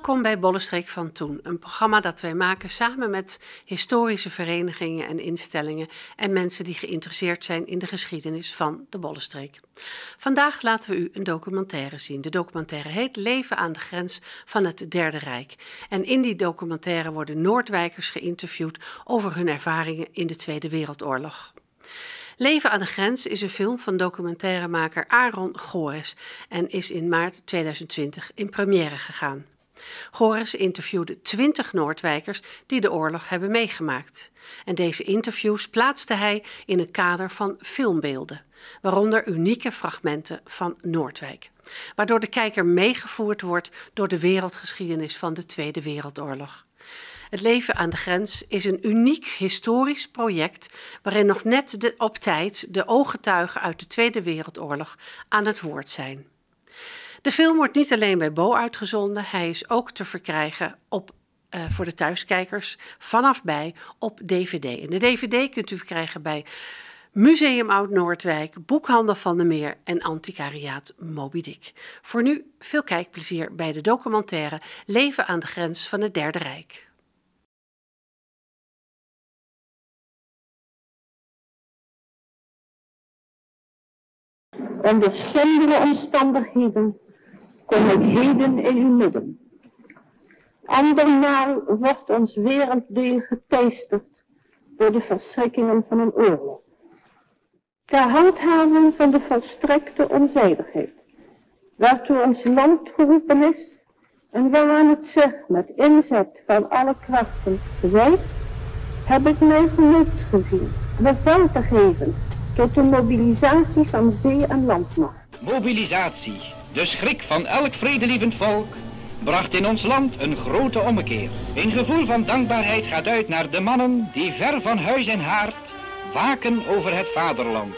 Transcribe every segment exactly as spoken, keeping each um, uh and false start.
Welkom bij Bollenstreek van Toen, een programma dat wij maken samen met historische verenigingen en instellingen en mensen die geïnteresseerd zijn in de geschiedenis van de Bollenstreek. Vandaag laten we u een documentaire zien. De documentaire heet Leven aan de grens van het Derde Rijk. En in die documentaire worden Noordwijkers geïnterviewd over hun ervaringen in de Tweede Wereldoorlog. Leven aan de grens is een film van documentairemaker Aaron Gores en is in maart tweeduizend twintig in première gegaan. Gores interviewde twintig Noordwijkers die de oorlog hebben meegemaakt. En deze interviews plaatste hij in een kader van filmbeelden, waaronder unieke fragmenten van Noordwijk, waardoor de kijker meegevoerd wordt door de wereldgeschiedenis van de Tweede Wereldoorlog. Het Leven aan de grens is een uniek historisch project waarin nog net de, op tijd de ooggetuigen uit de Tweede Wereldoorlog aan het woord zijn. De film wordt niet alleen bij Bo uitgezonden, hij is ook te verkrijgen op, uh, voor de thuiskijkers vanaf bij op D V D. En de D V D kunt u verkrijgen bij Museum Oud-Noordwijk, Boekhandel van der Meer en Antiquariaat Moby Dick. Voor nu veel kijkplezier bij de documentaire Leven aan de grens van het Derde Rijk. Onder sombere omstandigheden kom ik heden in uw midden. Andermaal wordt ons werelddeel geteisterd door de verschrikkingen van een oorlog. Ter handhaving van de volstrekte onzijdigheid, waartoe ons land geroepen is en waaraan het zich met inzet van alle krachten gewijdt, heb ik mij genoopt gezien bevel te geven tot de mobilisatie van zee- en landmacht. Mobilisatie, de schrik van elk vredelievend volk, bracht in ons land een grote ommekeer. Een gevoel van dankbaarheid gaat uit naar de mannen die ver van huis en haard waken over het vaderland.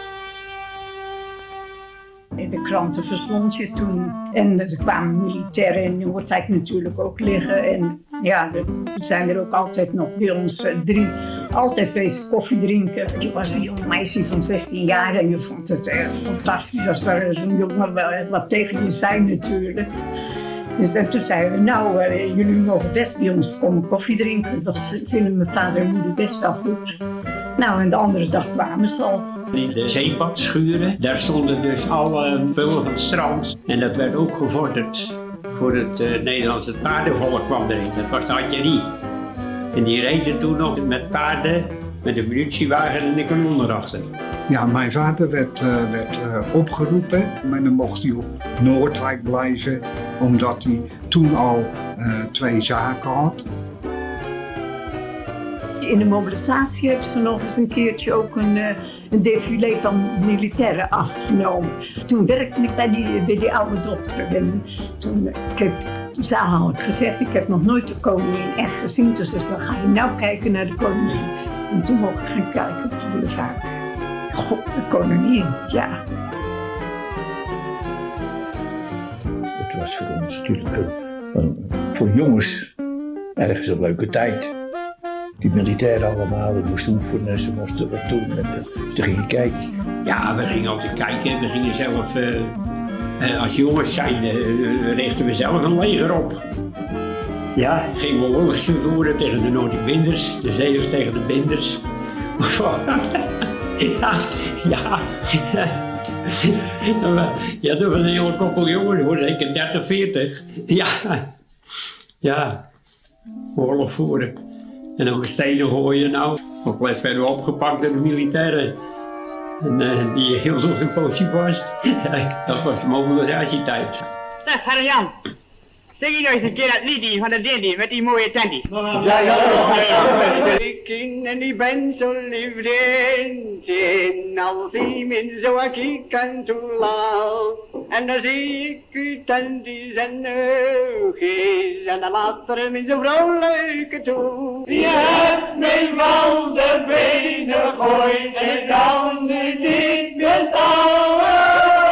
In de kranten verstond je toen en er kwamen militairen in Noordwijk natuurlijk ook liggen. En ja, er zijn er ook altijd nog bij ons uh, drie altijd wezen koffie drinken. Je was een jong meisje van zestien jaar en je vond het erg fantastisch als er zo'n jongen wel wat tegen je zei natuurlijk. Dus en toen zeiden we, nou, uh, jullie mogen best bij ons komen koffie drinken. Dat vinden mijn vader en moeder best wel goed. Nou, en de andere dag kwamen ze al. In de zeebadschuren, daar stonden dus alle spullen van het strand. En dat werd ook gevorderd voor het uh, Nederlandse paardenvolk kwam erin. Dat was de artillerie. En die reden toen nog met paarden, met een munitiewagen en een kanon erachter. Ja, mijn vader werd, uh, werd uh, opgeroepen, maar dan mocht hij op Noordwijk blijven, omdat hij toen al uh, twee zaken had. In de mobilisatie hebben ze nog eens een keertje ook een, uh, een défilé van militairen afgenomen. Toen werkte ik bij die, bij die oude dokter en toen, ik heb, toen had ik gezegd, ik heb nog nooit de koningin echt gezien, dus ze zei, ga je nou kijken naar de koningin. En toen mocht ik gaan kijken op de boulevard. God, de koningin, ja. Het was voor ons natuurlijk, uh, voor jongens, ergens een leuke tijd. Die militairen allemaal, we moesten oefenen, ze moesten wat doen. En, dus toen ging je kijken. Ja, we gingen altijd kijken en we gingen zelf, uh, uh, als jongens zijn, uh, richten we zelf een leger op. Ja, gingen we oorlogs voeren tegen de Noordic-Binders, de Zeeuws tegen de Binders. ja, ja. Ja, dat was een hele koppel jongen, hoor, zeker dertig, veertig. Ja, ja, oorlog voeren. En dan stenen gooien nou. Ook werd verder opgepakt door de militairen. En uh, die heel nog een poosje vast. Dat was de mobilisatietijd. Zeg, Herr Jan. Zeg je nog eens een keer dat liedje van de Dandy met die mooie tandy. Ja, ja, ja. Ik ken en ik ben zo lief in als iemand zo ik kan toelaat. En dan zie ik uw tandy zijn oogjes en dan laat er hem zo vrolijk toe. Je hebt mij van de benen gegooid en dan niet meer staan.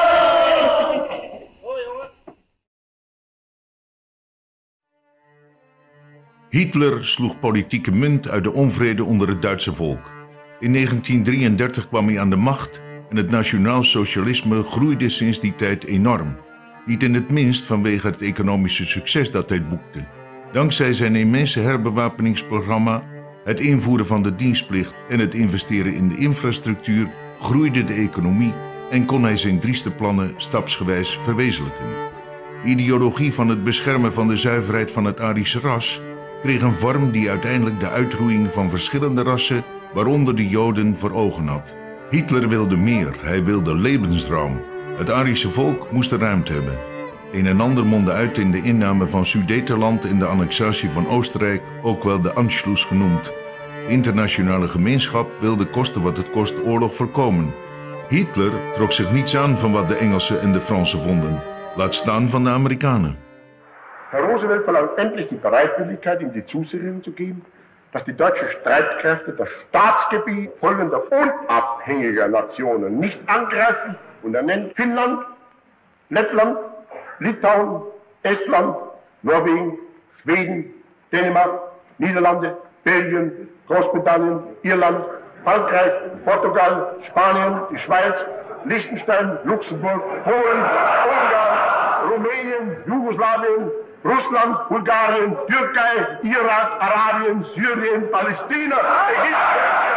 Hitler sloeg politieke munt uit de onvrede onder het Duitse volk. In negentien drieëndertig kwam hij aan de macht en het nationaal socialisme groeide sinds die tijd enorm. Niet in het minst vanwege het economische succes dat hij boekte. Dankzij zijn immense herbewapeningsprogramma, het invoeren van de dienstplicht en het investeren in de infrastructuur groeide de economie en kon hij zijn drieste plannen stapsgewijs verwezenlijken. De ideologie van het beschermen van de zuiverheid van het Arische ras kreeg een vorm die uiteindelijk de uitroeiing van verschillende rassen, waaronder de Joden, voor ogen had. Hitler wilde meer, hij wilde levensruim. Het Arische volk moest de ruimte hebben. Een en ander mondde uit in de inname van Sudetenland en de annexatie van Oostenrijk, ook wel de Anschluss genoemd. De internationale gemeenschap wilde koste wat het kost oorlog voorkomen. Hitler trok zich niets aan van wat de Engelsen en de Fransen vonden. Laat staan van de Amerikanen. Herr Roosevelt verlangt endlich die Bereitwilligkeit, ihm die Zusicherung zu geben, dass die deutschen Streitkräfte das Staatsgebiet folgender unabhängiger Nationen nicht angreifen, und er nennt Finnland, Lettland, Litauen, Estland, Norwegen, Schweden, Dänemark, Niederlande, Belgien, Großbritannien, Irland, Frankreich, Portugal, Spanien, die Schweiz, Liechtenstein, Luxemburg, Polen, Ungarn, Rumänien, Jugoslawien, Russland, Bulgarien, Türkei, Irak, Arabien, Syrien, Palästina, Ägypten.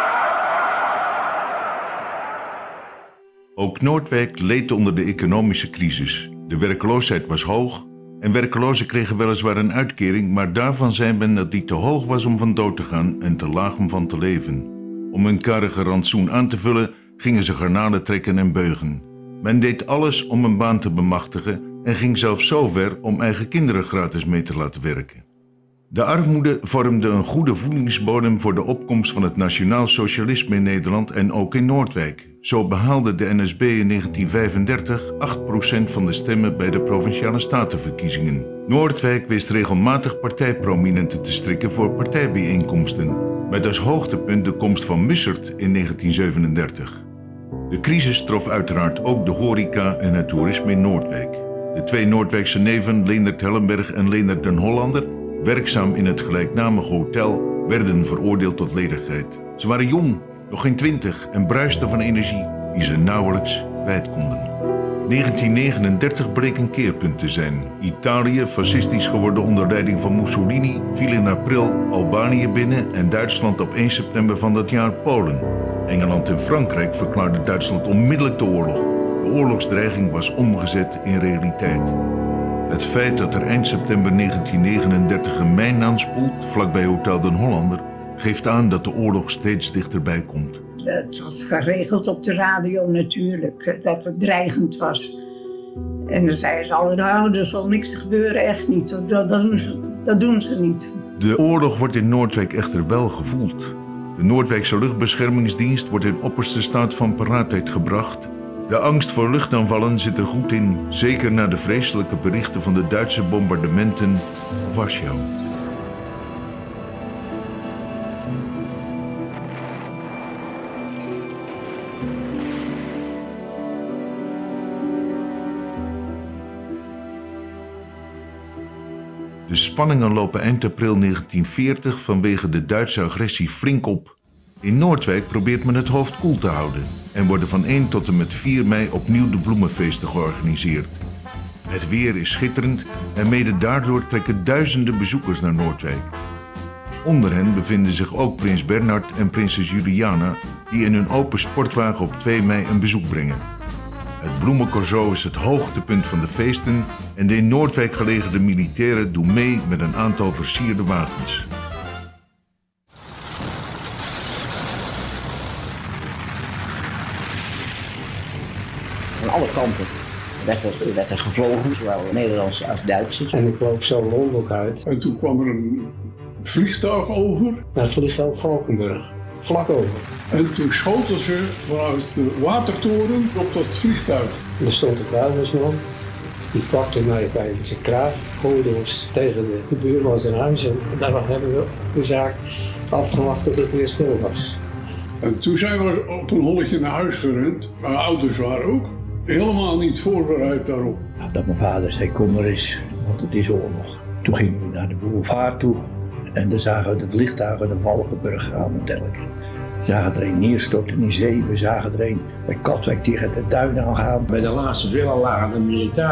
Ook Noordwijk leed onder de economische crisis. De werkloosheid was hoog en werklozen kregen weliswaar een uitkering, maar daarvan zei men dat die te hoog was om van dood te gaan en te laag om van te leven. Om hun karige rantsoen aan te vullen, gingen ze garnalen trekken en beugen. Men deed alles om een baan te bemachtigen en ging zelfs zo ver om eigen kinderen gratis mee te laten werken. De armoede vormde een goede voedingsbodem voor de opkomst van het nationaal socialisme in Nederland en ook in Noordwijk. Zo behaalde de N S B in negentien vijfendertig acht procent van de stemmen bij de Provinciale Statenverkiezingen. Noordwijk wist regelmatig partijprominenten te strikken voor partijbijeenkomsten, met als hoogtepunt de komst van Mussert in negentien zevenendertig. De crisis trof uiteraard ook de horeca en het toerisme in Noordwijk. De twee Noordwijkse neven, Leendert Hellenberg en Leendert den Hollander, werkzaam in het gelijknamige hotel, werden veroordeeld tot ledigheid. Ze waren jong, nog geen twintig, en bruisten van energie die ze nauwelijks kwijt konden. negentien negenendertig bleek een keerpunt te zijn. Italië, fascistisch geworden onder leiding van Mussolini, viel in april Albanië binnen en Duitsland op één september van dat jaar Polen. Engeland en Frankrijk verklaarden Duitsland onmiddellijk de oorlog. De oorlogsdreiging was omgezet in realiteit. Het feit dat er eind september negentien negenendertig een mijn aanspoelt, vlakbij Hotel den Hollander, geeft aan dat de oorlog steeds dichterbij komt. Het was geregeld op de radio natuurlijk, dat het dreigend was. En dan zeiden ze al, nou, er zal niks gebeuren, echt niet. Dat, dat, doen ze, dat doen ze niet. De oorlog wordt in Noordwijk echter wel gevoeld. De Noordwijkse luchtbeschermingsdienst wordt in opperste staat van paraatheid gebracht. De angst voor luchtaanvallen zit er goed in, zeker na de vreselijke berichten van de Duitse bombardementen op Warschau. De spanningen lopen eind april negentien veertig vanwege de Duitse agressie flink op. In Noordwijk probeert men het hoofd koel te houden en worden van één tot en met vier mei opnieuw de bloemenfeesten georganiseerd. Het weer is schitterend en mede daardoor trekken duizenden bezoekers naar Noordwijk. Onder hen bevinden zich ook prins Bernhard en prinses Juliana, die in hun open sportwagen op twee mei een bezoek brengen. Het bloemencorso is het hoogtepunt van de feesten en de in Noordwijk gelegen militairen doen mee met een aantal versierde wagens. Van alle kanten werd er, werd er gevlogen, zowel Nederlands als Duitsers. En ik loop zo Londen uit. En toen kwam er een vliegtuig over. Naar het vliegveld Valkenburg, vlak over. En toen schoten ze vanuit de watertoren op dat vliegtuig. Er stond een vuilnisman, die pakte mij bij zijn kraag, gooide ons tegen de, de buurman zijn huis. En daar hebben we de zaak afgewacht tot het weer stil was. En toen zijn we op een holletje naar huis gerend. Mijn ouders waren ook helemaal niet voorbereid daarop. Dat mijn vader zei, kom maar eens, want het is oorlog. Toen gingen we naar de boulevard toe en dan zagen we de vliegtuigen naar Valkenburg gaan met elke. We zagen er een neerstorten in zee, we zagen er een bij Katwijk tegen de duinen aan gaan. Bij de laatste villa lagen de militairen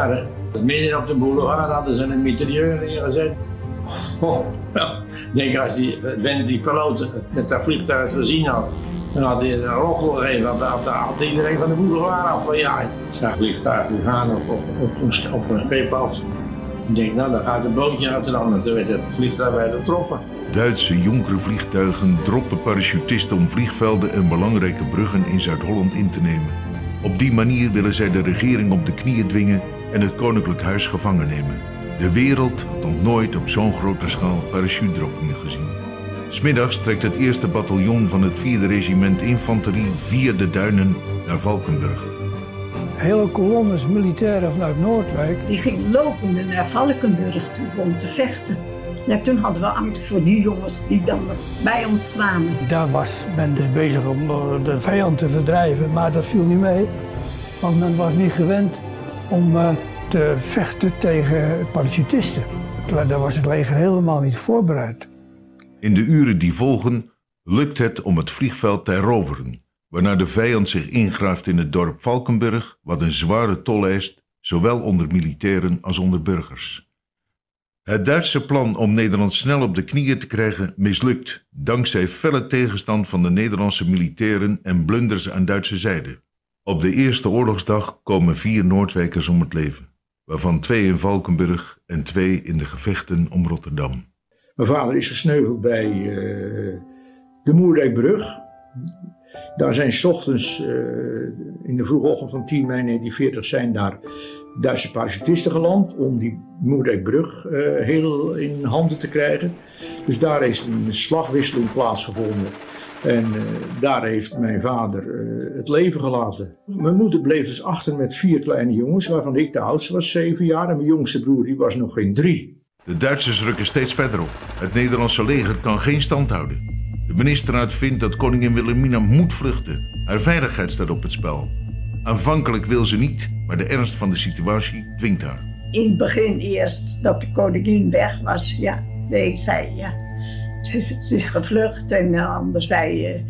Midden op de boulevard hadden ze een mitrailleur neergezet. Oh, ja. Ik denk als die, wenn die piloot met dat vliegtuig gezien had, dan had hij een roffel gegeven, had, had, had iedereen van de boulevard afgejaagd. Zag het vliegtuig gaan op, op, op, op, op een schip af. Ik denk, nou dan gaat het bootje uit de andere. Toen werd het vliegtuig weer getroffen. Duitse Jonkervliegtuigen dropten parachutisten om vliegvelden en belangrijke bruggen in Zuid-Holland in te nemen. Op die manier willen zij de regering op de knieën dwingen en het Koninklijk Huis gevangen nemen. De wereld had nog nooit op zo'n grote schaal parachutedroppingen gezien. 'S Middags trekt het eerste bataljon van het vierde regiment infanterie via de duinen naar Valkenburg. Hele kolonnes militairen vanuit Noordwijk. Die gingen lopende naar Valkenburg toe om te vechten. Ja, toen hadden we angst voor die jongens die dan bij ons kwamen. Daar was men dus bezig om de vijand te verdrijven, maar dat viel niet mee. Want men was niet gewend om uh, te vechten tegen parachutisten. Daar was het leger helemaal niet voorbereid. In de uren die volgen lukt het om het vliegveld te heroveren, waarna de vijand zich ingraaft in het dorp Valkenburg, wat een zware tol eist, zowel onder militairen als onder burgers. Het Duitse plan om Nederland snel op de knieën te krijgen mislukt, dankzij felle tegenstand van de Nederlandse militairen en blunders aan Duitse zijde. Op de eerste oorlogsdag komen vier Noordwijkers om het leven, waarvan twee in Valkenburg en twee in de gevechten om Rotterdam. Mijn vader is gesneuveld bij uh, de Moerdijkbrug. Daar zijn 's ochtends, uh, in de vroege ochtend van tien mei negentien veertig, zijn daar Duitse parachutisten geland om die Moerdijkbrug uh, heel in handen te krijgen. Dus daar is een slagwisseling plaatsgevonden. En uh, daar heeft mijn vader uh, het leven gelaten. Mijn moeder bleef dus achter met vier kleine jongens, waarvan ik de oudste was, zeven jaar. En mijn jongste broer die was nog geen drie. De Duitsers rukken steeds verder op. Het Nederlandse leger kan geen stand houden. De ministerraad vindt dat koningin Wilhelmina moet vluchten. Haar veiligheid staat op het spel. Aanvankelijk wil ze niet, maar de ernst van de situatie dwingt haar. In het begin eerst dat de koningin weg was, ja, de een zei ja, ze, ze is gevlucht en de ander zei uh,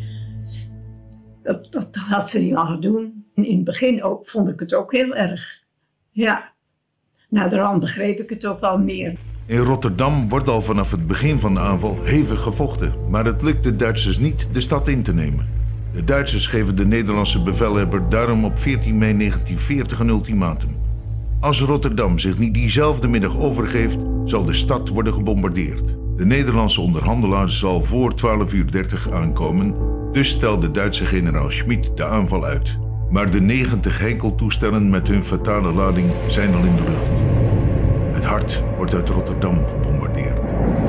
dat, dat had ze niet mogen doen. En in het begin ook, vond ik het ook heel erg, ja. Naderhand begreep ik het ook wel meer. In Rotterdam wordt al vanaf het begin van de aanval hevig gevochten, maar het lukt de Duitsers niet de stad in te nemen. De Duitsers geven de Nederlandse bevelhebber daarom op veertien mei negentien veertig een ultimatum. Als Rotterdam zich niet diezelfde middag overgeeft, zal de stad worden gebombardeerd. De Nederlandse onderhandelaar zal voor twaalf uur dertig aankomen, dus stelt de Duitse generaal Schmid de aanval uit. Maar de negentig Henkeltoestellen met hun fatale lading zijn al in de lucht. Het hart wordt uit Rotterdam gebombardeerd.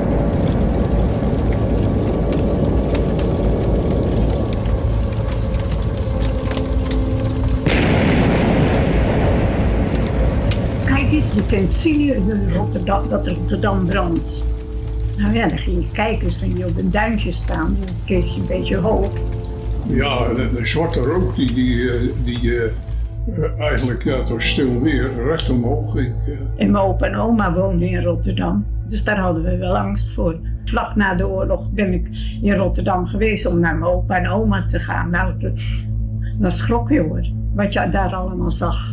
Kijk eens, je kunt zien in Rotterdam, dat Rotterdam brandt. Nou ja, dan ging je kijken, dus ging je op een duintje staan, dan keek je een beetje hoog. Ja, de, de zwarte rook die, die, die uh, eigenlijk, ja, het was stil weer, recht omhoog ging. Uh. En mijn opa en oma woonden in Rotterdam, dus daar hadden we wel angst voor. Vlak na de oorlog ben ik in Rotterdam geweest om naar mijn opa en oma te gaan. Nou, dan schrok je hoor, wat je daar allemaal zag.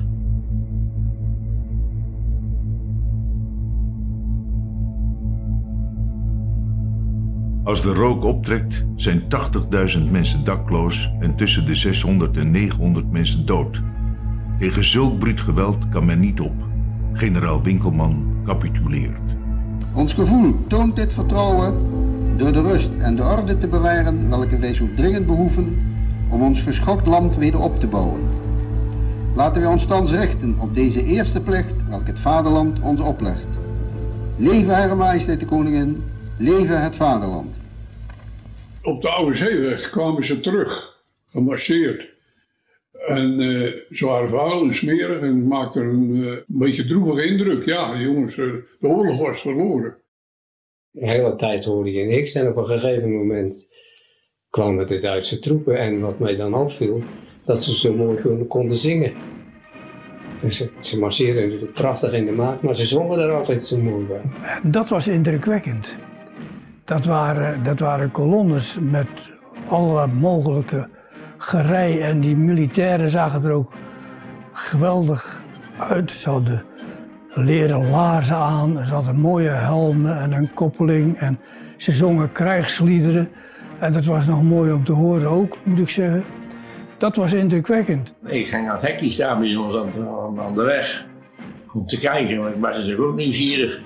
Als de rook optrekt, zijn tachtigduizend mensen dakloos en tussen de zeshonderd en negenhonderd mensen dood. Tegen zulk bruut geweld kan men niet op. Generaal Winkelman capituleert. Ons gevoel toont dit vertrouwen door de rust en de orde te bewaren welke wij zo dringend behoeven om ons geschokt land weer op te bouwen. Laten wij ons thans richten op deze eerste plicht welke het vaderland ons oplegt. Leven Hare Majesteit de Koningin, leven het vaderland. Op de Oude Zeeweg kwamen ze terug, gemarcheerd. En uh, ze waren vuil en smerig en maakten een uh, beetje droevige indruk. Ja, jongens, uh, de oorlog was verloren. De hele tijd hoorde je niks en op een gegeven moment kwamen de Duitse troepen. En wat mij dan opviel, dat ze zo mooi konden, konden zingen. Ze, ze marcheerden natuurlijk prachtig in de maat, maar ze zongen er altijd zo mooi bij. Dat was indrukwekkend. Dat waren, dat waren kolonnes met alle mogelijke gerei en die militairen zagen er ook geweldig uit. Ze hadden leren laarzen aan. Ze hadden mooie helmen en een koppeling. En ze zongen krijgsliederen. En dat was nog mooi om te horen ook, moet ik zeggen. Dat was indrukwekkend. Ik ging aan het hekje staan bij ons aan, aan, aan de weg. Om te kijken, want ik was natuurlijk ook nieuwsgierig.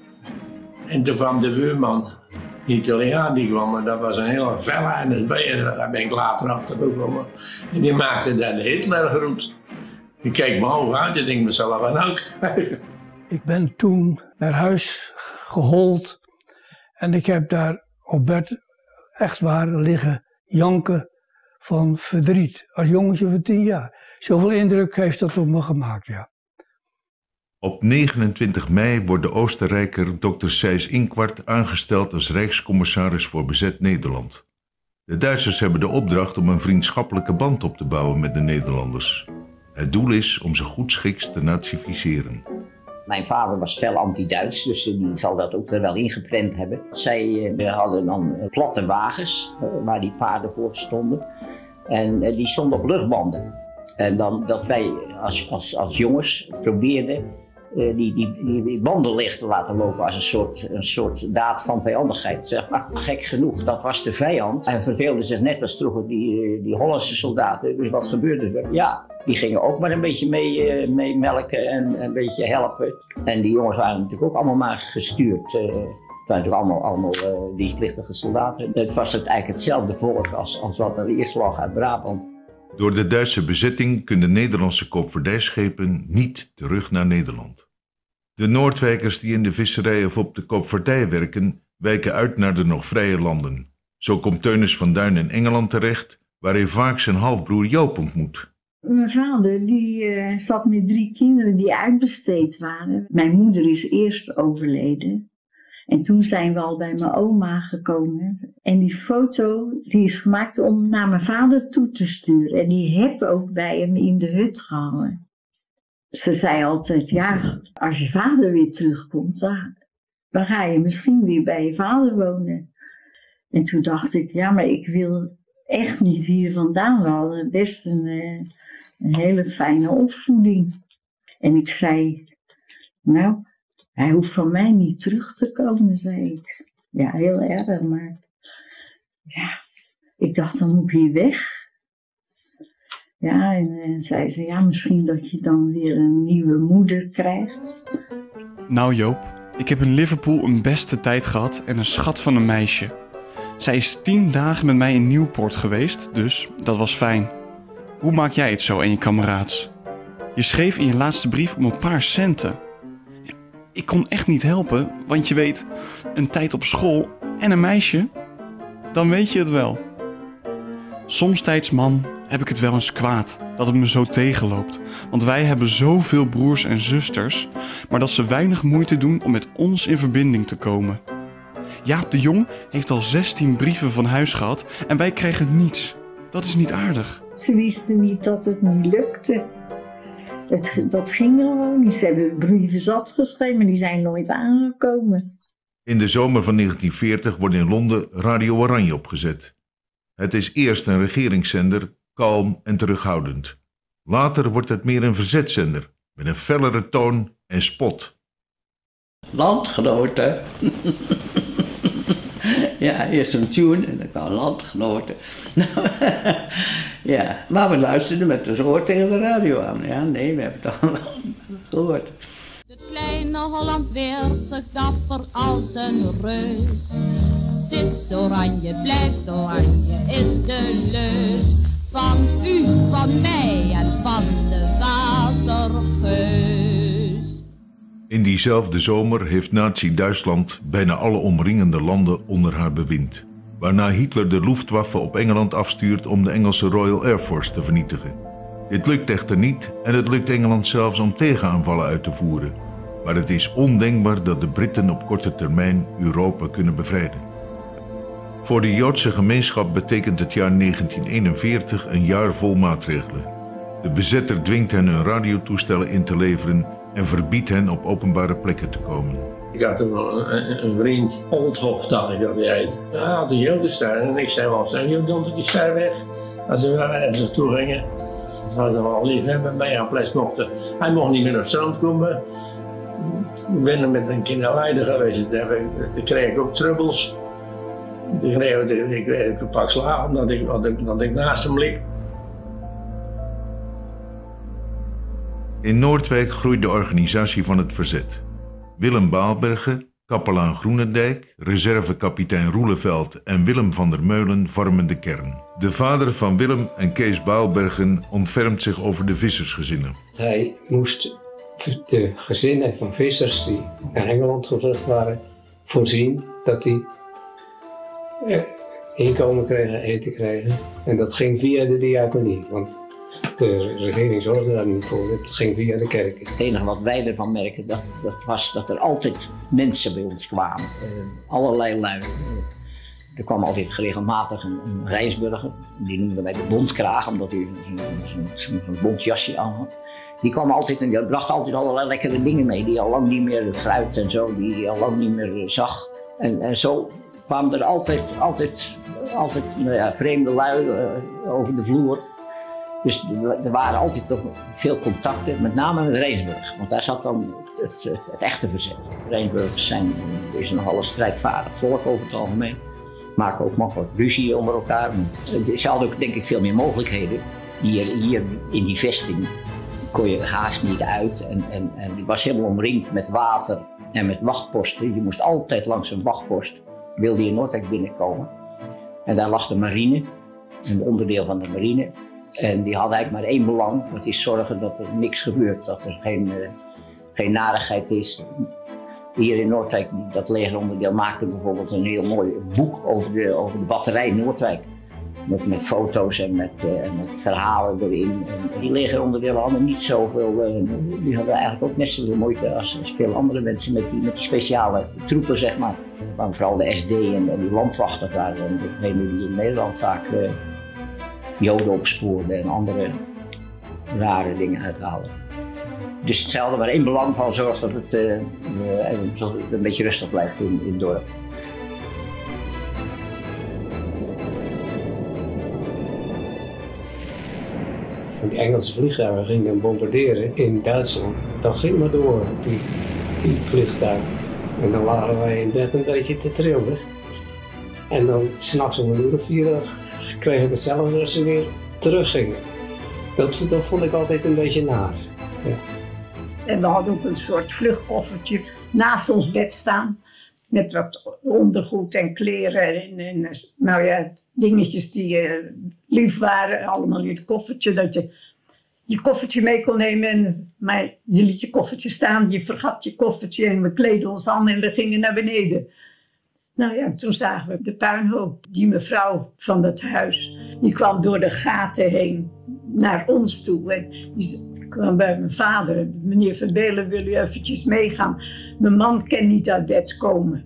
En toen kwam de buurman, de Italiaan, die kwam. En dat was een hele felle en dat ben je, daar ben ik later achter gekomen. En die maakte dan de Hitlergroet. Ik keek me hoog uit en denk mezelf aan ook. Ik ben toen naar huis gehold. En ik heb daar op bed echt waar liggen janken van verdriet. Als jongetje van tien jaar. Zoveel indruk heeft dat op me gemaakt, ja. Op negenentwintig mei wordt de Oostenrijker dokter Seyss-Inquart aangesteld als Rijkscommissaris voor bezet Nederland. De Duitsers hebben de opdracht om een vriendschappelijke band op te bouwen met de Nederlanders. Het doel is om ze goedschiks te nazificeren. Mijn vader was fel anti-Duits, dus die zal dat ook er wel ingeprent hebben. Zij uh, hadden dan uh, platte wagens, uh, waar die paarden voor stonden. En uh, die stonden op luchtbanden. En dan dat wij als, als, als jongens probeerden uh, die, die, die, die banden leeg te laten lopen als een soort, een soort daad van vijandigheid. Zeg maar. Gek genoeg, dat was de vijand. En verveelde zich net als vroeger die, die Hollandse soldaten. Dus wat gebeurde er? Ja, die gingen ook maar een beetje mee, uh, mee melken en een beetje helpen. En die jongens waren natuurlijk ook allemaal maar gestuurd. Uh, Het waren natuurlijk allemaal, allemaal uh, dienstplichtige soldaten. Het was het eigenlijk hetzelfde volk als, als wat er eerst lag uit Brabant. Door de Duitse bezetting kunnen Nederlandse koopvaardijschepen niet terug naar Nederland. De Noordwijkers die in de visserij of op de koopvaardij werken, wijken uit naar de nog vrije landen. Zo komt Teunis van Duin in Engeland terecht, waar hij vaak zijn halfbroer Joop ontmoet. Mijn vader die, uh, zat met drie kinderen die uitbesteed waren. Mijn moeder is eerst overleden. En toen zijn we al bij mijn oma gekomen. En die foto die is gemaakt om naar mijn vader toe te sturen. En die heb ook bij hem in de hut gehangen. Ze zei altijd, ja, als je vader weer terugkomt, dan, dan ga je misschien weer bij je vader wonen. En toen dacht ik, ja, maar ik wil echt niet hier vandaan. We hadden best een, een hele fijne opvoeding. En ik zei, nou, hij hoeft van mij niet terug te komen, zei ik. Ja, heel erg, maar ja, ik dacht, dan moet ik hier weg. Ja, en, en zei ze, ja, misschien dat je dan weer een nieuwe moeder krijgt. Nou Joop, ik heb in Liverpool een beste tijd gehad en een schat van een meisje. Zij is tien dagen met mij in Newport geweest, dus dat was fijn. Hoe maak jij het zo en je kameraads? Je schreef in je laatste brief om een paar centen. Ik kon echt niet helpen, want je weet, een tijd op school en een meisje, dan weet je het wel. Somtijds, man, heb ik het wel eens kwaad dat het me zo tegenloopt. Want wij hebben zoveel broers en zusters, maar dat ze weinig moeite doen om met ons in verbinding te komen. Jaap de Jong heeft al zestien brieven van huis gehad en wij krijgen niets. Dat is niet aardig. Ze wisten niet dat het niet lukte. Het, dat ging gewoon niet. Ze hebben brieven zat geschreven, maar die zijn nooit aangekomen. In de zomer van negentien veertig wordt in Londen Radio Oranje opgezet. Het is eerst een regeringszender, kalm en terughoudend. Later wordt het meer een verzetszender, met een fellere toon en spot. Landgenoten. Ja, eerst een tune en dan kwam landgenoten. Ja, maar we luisterden met de oor tegen de radio aan. Ja, nee, we hebben het al gehoord. Het kleine Holland weert zich dapper als een reus. Het is oranje, blijft oranje, is de leus. Van u, van mij en van de watergeus. In diezelfde zomer heeft Nazi-Duitsland bijna alle omringende landen onder haar bewind. Waarna Hitler de Luftwaffe op Engeland afstuurt om de Engelse Royal Air Force te vernietigen. Dit lukt echter niet en het lukt Engeland zelfs om tegenaanvallen uit te voeren. Maar het is ondenkbaar dat de Britten op korte termijn Europa kunnen bevrijden. Voor de Joodse gemeenschap betekent het jaar negentien eenenveertig een jaar vol maatregelen. De bezetter dwingt hen hun radiotoestellen in te leveren en verbiedt hen op openbare plekken te komen. Ik had toen een, een vriend, Oldhof, dacht ik dat hij heet. Hij had een Jodenster en ik zei wel, zeg je dan die ster weg? Als we ergens naartoe gingen, dat was wel lief, hè, met mij aan ples mochten. Hij mocht niet meer op het strand komen. Ik ben er met een kinderleider geweest. Daar kreeg ik ook trubbels. Toen kreeg ik, ik kreeg een pak slaag omdat ik, omdat ik, omdat ik naast hem liep. In Noordwijk groeit de organisatie van het verzet. Willem Baalbergen, kapelaan Groenendijk, reservekapitein Roeleveld en Willem van der Meulen vormen de kern. De vader van Willem en Kees Baalbergen ontfermt zich over de vissersgezinnen. Hij moest de gezinnen van vissers die naar Engeland gevlucht waren voorzien dat die inkomen kregen, eten kregen. En dat ging via de diaconie, want de regering zorgde daar niet voor. Het ging via de kerk. Het enige wat wij ervan merken, dat, dat was dat er altijd mensen bij ons kwamen. Uh, allerlei lui. Uh, er kwam altijd regelmatig een, een reisburger. Die noemden wij de bondkraag, omdat hij zo'n bondjasje aan had. Die kwam altijd en die bracht altijd allerlei lekkere dingen mee. Die al lang niet meer, fruit en zo, die hij al lang niet meer uh, zag. En, en zo kwamen er altijd, altijd, altijd nou ja, vreemde lui uh, over de vloer. Dus er waren altijd toch veel contacten, met name met Rijnsburg, want daar zat dan het, het, het echte verzet. Rijnsburgers zijn is nogal een strijdvaardig volk over het algemeen, maken ook makkelijk ruzie onder elkaar. Ze hadden ook denk ik veel meer mogelijkheden. Hier, hier in die vesting kon je haast niet uit en, en, en die was helemaal omringd met water en met wachtposten. Je moest altijd langs een wachtpost, wilde je Noordwijk binnenkomen. En daar lag de marine, een onderdeel van de marine. En die hadden eigenlijk maar één belang, dat is zorgen dat er niks gebeurt, dat er geen, uh, geen narigheid is. Hier in Noordwijk, dat legeronderdeel maakte bijvoorbeeld een heel mooi boek over de, over de batterij Noordwijk. Met, met foto's en met, uh, met verhalen erin. En die legeronderdelen hadden niet zoveel, uh, die hadden eigenlijk ook net zoveel moeite als, als veel andere mensen met die, met die speciale troepen, zeg maar. Maar vooral de S D en, en die landwachten waren degenen die in Nederland vaak uh, Joden opspoorden en andere rare dingen uithaalden. Dus zij hadden maar één belang van zorg dat het, uh, uh, dat het een beetje rustig blijft in, in het dorp. Van die Engelse vliegtuigen gingen bombarderen in Duitsland. Dat ging maar door, die, die vliegtuigen. En dan lagen wij in bed een beetje te trillen. En dan s'nachts om een uur of vier kregen we hetzelfde als ze weer teruggingen. Dat, dat vond ik altijd een beetje naar. Ja. En we hadden ook een soort vluchtkoffertje naast ons bed staan. Met wat ondergoed en kleren en, en nou ja, dingetjes die uh, lief waren. Allemaal in het koffertje. Dat je je koffertje mee kon nemen. En, maar je liet je koffertje staan. Je vergat je koffertje en we kleden ons aan en we gingen naar beneden. Nou ja, toen zagen we de puinhoop. Die mevrouw van het huis, die kwam door de gaten heen naar ons toe. En die kwam bij mijn vader. Meneer Verbelen, wil u eventjes meegaan? Mijn man kan niet uit bed komen.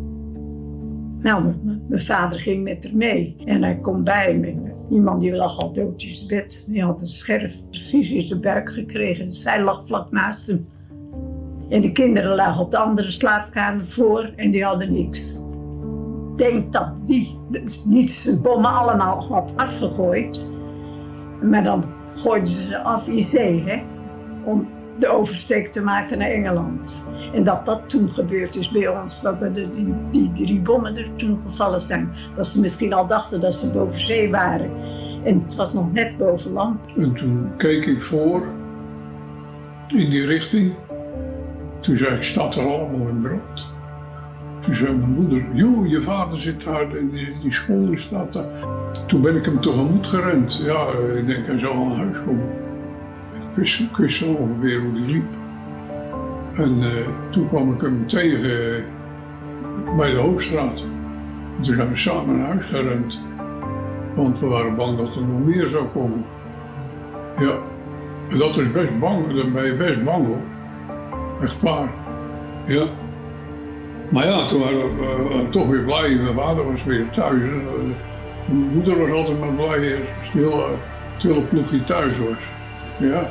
Nou, mijn vader ging met haar mee. En hij komt bij me. Iemand die lag al dood in zijn bed. Die had een scherf precies in zijn buik gekregen. Zij lag vlak naast hem. En de kinderen lagen op de andere slaapkamer voor en die hadden niks. Ik denk dat die niet zijn bommen allemaal had afgegooid. Maar dan gooiden ze ze af in zee, hè? Om de oversteek te maken naar Engeland. En dat dat toen gebeurd is bij ons, dat er die, die drie bommen er toen gevallen zijn. Dat ze misschien al dachten dat ze boven zee waren. En het was nog net boven land. En toen keek ik voor, in die richting. Toen zei ik, staat er allemaal in brand. Toen zei mijn moeder, joh, je vader zit daar en die, die school staat daar. Toen ben ik hem tegemoet gerend. Ja, ik denk hij zal naar huis komen. Ik wist, ik wist zo ongeveer hoe die liep. En uh, toen kwam ik hem tegen bij de Hoogstraat. En toen zijn we samen naar huis gerend. Want we waren bang dat er nog meer zou komen. Ja, en dat is best bang, daar ben je best bang hoor. Echt waar. Ja. Maar ja, toen waren we uh, toch weer blij. Mijn vader was weer thuis. Uh, mijn moeder was altijd maar blij als het hele, het hele ploegje thuis was. Ja.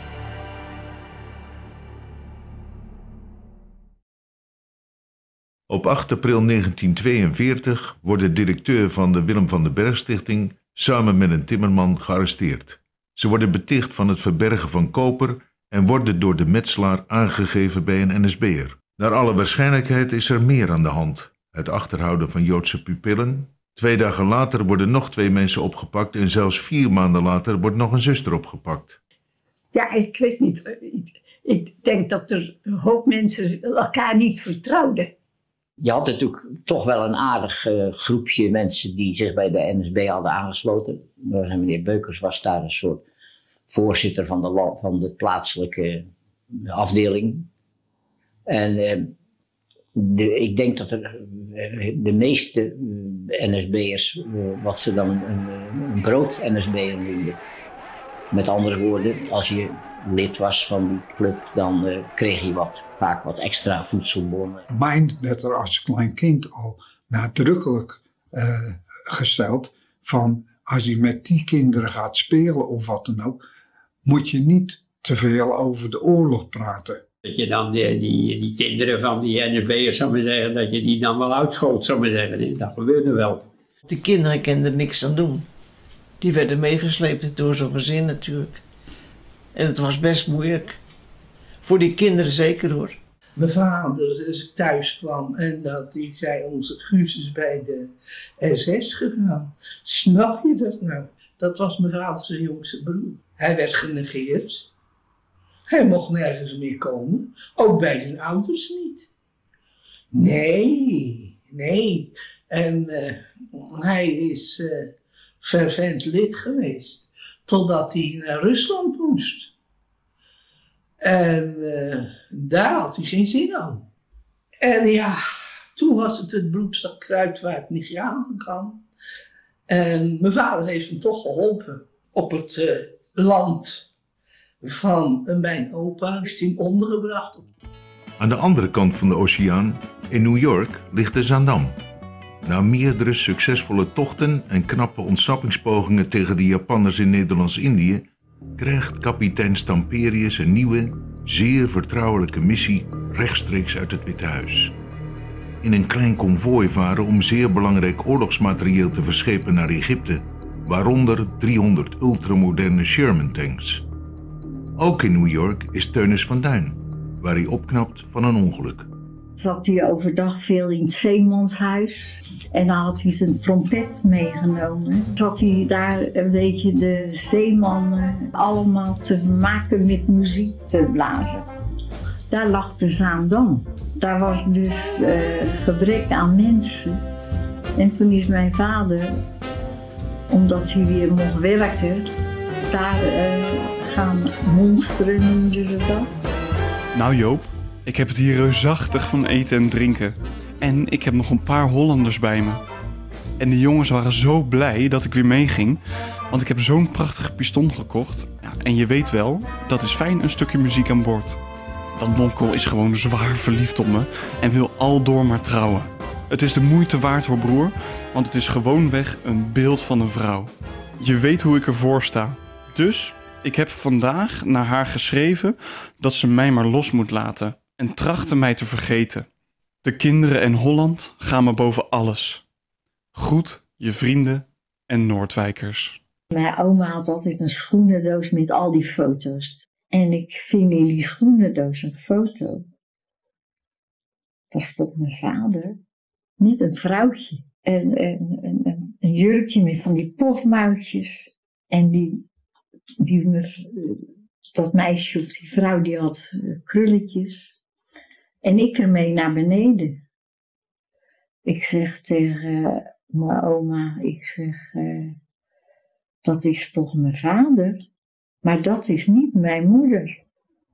Op acht april negentien tweeënveertig wordt de directeur van de Willem van den Bergh Stichting samen met een timmerman gearresteerd. Ze worden beticht van het verbergen van koper en worden door de metselaar aangegeven bij een N S B'er. Naar alle waarschijnlijkheid is er meer aan de hand. Het achterhouden van Joodse pupillen. Twee dagen later worden nog twee mensen opgepakt en zelfs vier maanden later wordt nog een zuster opgepakt. Ja, ik weet niet. Ik, ik denk dat er een hoop mensen elkaar niet vertrouwden. Je had natuurlijk toch wel een aardig uh, groepje mensen die zich bij de N S B hadden aangesloten. Meneer Beukers was daar een soort voorzitter van de, van de plaatselijke afdeling. En uh, de, ik denk dat er uh, de meeste uh, N S B'ers, uh, wat ze dan een, een brood-N S B'er noemden. Met andere woorden, als je lid was van die club, dan uh, kreeg je wat, vaak wat extra voedselbonnen. Mij werd er als klein kind al nadrukkelijk uh, gesteld van als je met die kinderen gaat spelen of wat dan ook, moet je niet te veel over de oorlog praten. Dat je dan die, die, die kinderen van die N S B'ers, zou maar zeggen, dat je die dan wel uitschoot, zou maar zeggen. Dat gebeurde wel. De kinderen kenden er niks aan doen. Die werden meegesleept door zo'n gezin natuurlijk. En het was best moeilijk. Voor die kinderen zeker hoor. Mijn vader, als ik thuis kwam en dat die zei, onze Guus is bij de S S gegaan. Snap je dat nou? Dat was mijn vader zijn jongste broer. Hij werd genegeerd. Hij mocht nergens meer komen. Ook bij zijn ouders niet. Nee, nee. En uh, hij is uh, fervent lid geweest. Totdat hij naar Rusland moest. En uh, daar had hij geen zin aan. En ja, toen was het het bloedstad kruidvaart niet aangegaan. En mijn vader heeft hem toch geholpen. Op het uh, land van uh, mijn opa heeft hij hem ondergebracht. Aan de andere kant van de oceaan, in New York, ligt de Zaandam. Na meerdere succesvolle tochten en knappe ontsnappingspogingen tegen de Japanners in Nederlands-Indië, krijgt kapitein Stamperius een nieuwe, zeer vertrouwelijke missie rechtstreeks uit het Witte Huis. In een klein konvooi varen om zeer belangrijk oorlogsmaterieel te verschepen naar Egypte, waaronder driehonderd ultramoderne Sherman-tanks. Ook in New York is Teunis van Duin, waar hij opknapt van een ongeluk. Zat hij overdag veel in het zeemanshuis en dan had hij zijn trompet meegenomen. Zat hij daar een beetje de zeemannen allemaal te vermaken met muziek te blazen. Daar lag de Zaandam. Daar was dus uh, gebrek aan mensen. En toen is mijn vader, omdat hij weer mocht werken, daar uh, gaan monsteren, noemden ze dat. Nou Joop, ik heb het hier reusachtig van eten en drinken. En ik heb nog een paar Hollanders bij me. En die jongens waren zo blij dat ik weer meeging, want ik heb zo'n prachtige piston gekocht. Ja, en je weet wel, dat is fijn een stukje muziek aan boord. Dat nokkel is gewoon zwaar verliefd op me en wil aldoor maar trouwen. Het is de moeite waard hoor broer, want het is gewoonweg een beeld van een vrouw. Je weet hoe ik ervoor sta. Dus ik heb vandaag naar haar geschreven dat ze mij maar los moet laten en trachten mij te vergeten. De kinderen en Holland gaan me boven alles. Groet je vrienden en Noordwijkers. Mijn oma had altijd een schoenendoos met al die foto's. En ik vind in die schoenendoos een foto. Dat is toch mijn vader? Niet een vrouwtje. En een, een, een, een jurkje met van die pofmouwtjes. En die, die, dat meisje of die vrouw die had krulletjes. En ik ermee naar beneden. Ik zeg tegen mijn oma, ik zeg, uh, dat is toch mijn vader? Maar dat is niet mijn moeder.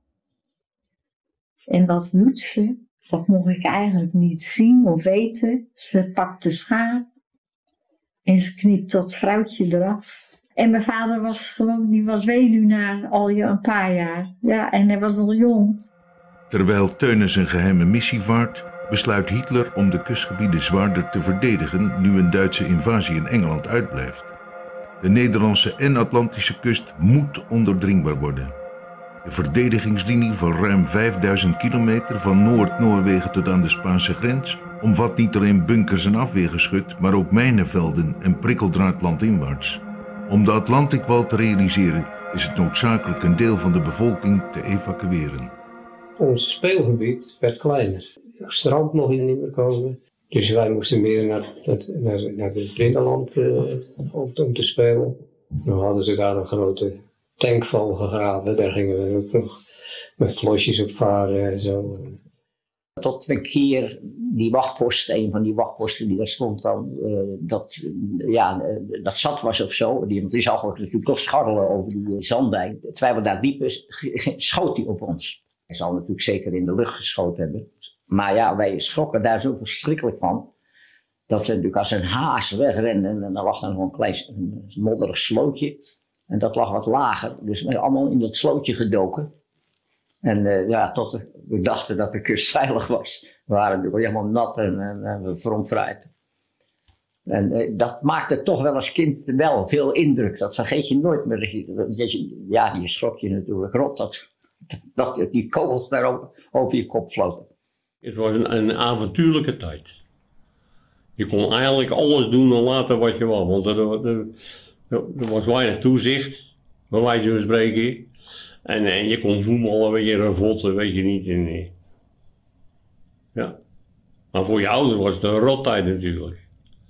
En wat doet ze? Dat mocht ik eigenlijk niet zien of weten. Ze pakt de schaar en ze knipt dat vrouwtje eraf. En mijn vader was gewoon, die was weduwnaar al een paar jaar. Ja, en hij was nog jong. Terwijl Teunis een geheime missie vaart, besluit Hitler om de kustgebieden zwaarder te verdedigen nu een Duitse invasie in Engeland uitblijft. De Nederlandse en Atlantische kust moet ondoordringbaar worden. De verdedigingslinie van ruim vijfduizend kilometer van Noord-Noorwegen tot aan de Spaanse grens omvat niet alleen bunkers en afweergeschut, maar ook mijnenvelden en prikkeldraad landinwaarts. Om de Atlantikwall te realiseren is het noodzakelijk een deel van de bevolking te evacueren. Ons speelgebied werd kleiner. Het strand mocht hier niet meer komen. Dus wij moesten meer naar, naar, naar het binnenland uh, om, om te spelen. Dan hadden ze daar een grote tankval gegraven. Daar gingen we ook nog met vlosjes op varen en zo. Tot we een keer die wachtpost, een van die wachtposten die daar stond dan, uh, dat, uh, ja, uh, dat zat was of zo. Die, die zag natuurlijk toch scharrelen over die uh, zanddijk. Terwijl we daar liepen, schoot hij op ons. Hij zal natuurlijk zeker in de lucht geschoten hebben. Maar ja, wij schrokken daar zo verschrikkelijk van. Dat we natuurlijk als een haas wegrenden. En dan lag er nog een klein een modderig slootje. En dat lag wat lager. Dus we zijn allemaal in dat slootje gedoken. En uh, ja, tot we dachten dat de kust veilig was. We waren natuurlijk helemaal nat en, en, en verontvrijd. En uh, dat maakte toch wel als kind wel veel indruk. Dat vergeet je nooit meer. Je, ja, je schrok je natuurlijk rot dat, dat die kogels daar over, over je kop floten. Het was een, een avontuurlijke tijd. Je kon eigenlijk alles doen en laten wat je wou. Want er, er, er was weinig toezicht, bij wijze van spreken. En, en je kon voetballen, weet je, ravotten, weet je niet. En, ja. Maar voor je ouders was het een rottijd natuurlijk.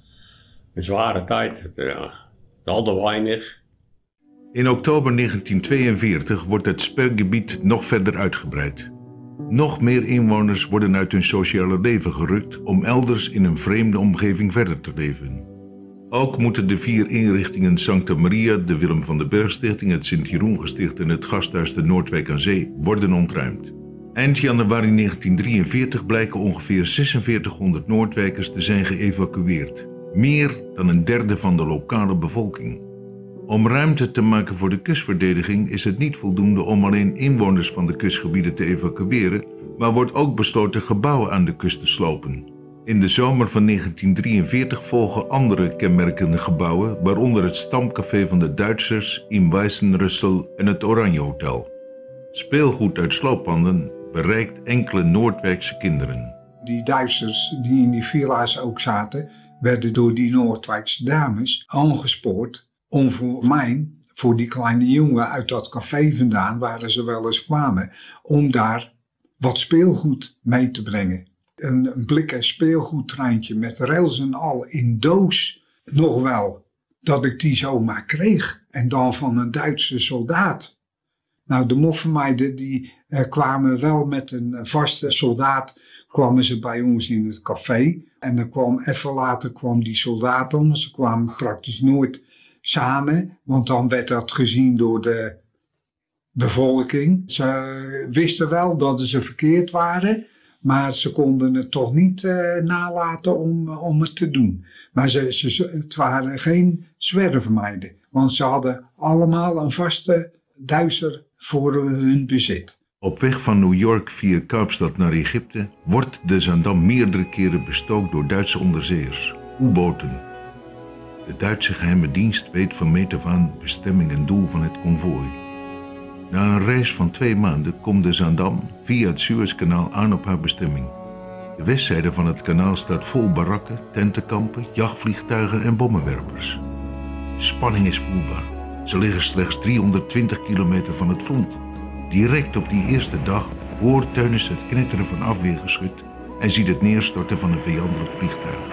Een zware tijd, ja. Altijd weinig. In oktober negentien tweeënveertig wordt het speelgebied nog verder uitgebreid. Nog meer inwoners worden uit hun sociale leven gerukt om elders in een vreemde omgeving verder te leven. Ook moeten de vier inrichtingen Sancta Maria, de Willem van den Bergh Stichting, het Sint-Jeroen-gesticht en het Gasthuis de Noordwijk aan Zee worden ontruimd. Eind januari negentien drieënveertig blijken ongeveer zesenveertighonderd Noordwijkers te zijn geëvacueerd. Meer dan een derde van de lokale bevolking. Om ruimte te maken voor de kustverdediging is het niet voldoende om alleen inwoners van de kustgebieden te evacueren, maar wordt ook besloten gebouwen aan de kust te slopen. In de zomer van negentien drieënveertig volgen andere kenmerkende gebouwen, waaronder het stamcafé van de Duitsers in Weißenrüssel en het Oranje Hotel. Speelgoed uit slooppanden bereikt enkele Noordwijkse kinderen. Die Duitsers die in die villa's ook zaten, werden door die Noordwijkse dames aangespoord om voor mij, voor die kleine jongen uit dat café vandaan, waar ze wel eens kwamen, om daar wat speelgoed mee te brengen. Een, een blikken speelgoedtreintje met rails en al in doos, nog wel, dat ik die zomaar kreeg. En dan van een Duitse soldaat. Nou, de moffenmeiden die eh, kwamen wel met een vaste soldaat, kwamen ze bij ons in het café. En dan kwam even later kwam die soldaat om. Ze kwamen praktisch nooit samen, want dan werd dat gezien door de bevolking. Ze wisten wel dat ze verkeerd waren, maar ze konden het toch niet uh, nalaten om, om het te doen. Maar ze, ze, het waren geen zwerfmeiden, want ze hadden allemaal een vaste Duitser voor hun bezit. Op weg van New York via Kaapstad naar Egypte wordt de Zaandam meerdere keren bestookt door Duitse onderzeeërs, U-boten. De Duitse geheime dienst weet van meet af aan bestemming en doel van het konvooi. Na een reis van twee maanden komt de Zaandam via het Suezkanaal aan op haar bestemming. De westzijde van het kanaal staat vol barakken, tentenkampen, jachtvliegtuigen en bommenwerpers. De spanning is voelbaar. Ze liggen slechts driehonderdtwintig kilometer van het front. Direct op die eerste dag hoort Teunis het knetteren van afweergeschut en ziet het neerstorten van een vijandelijk vliegtuig.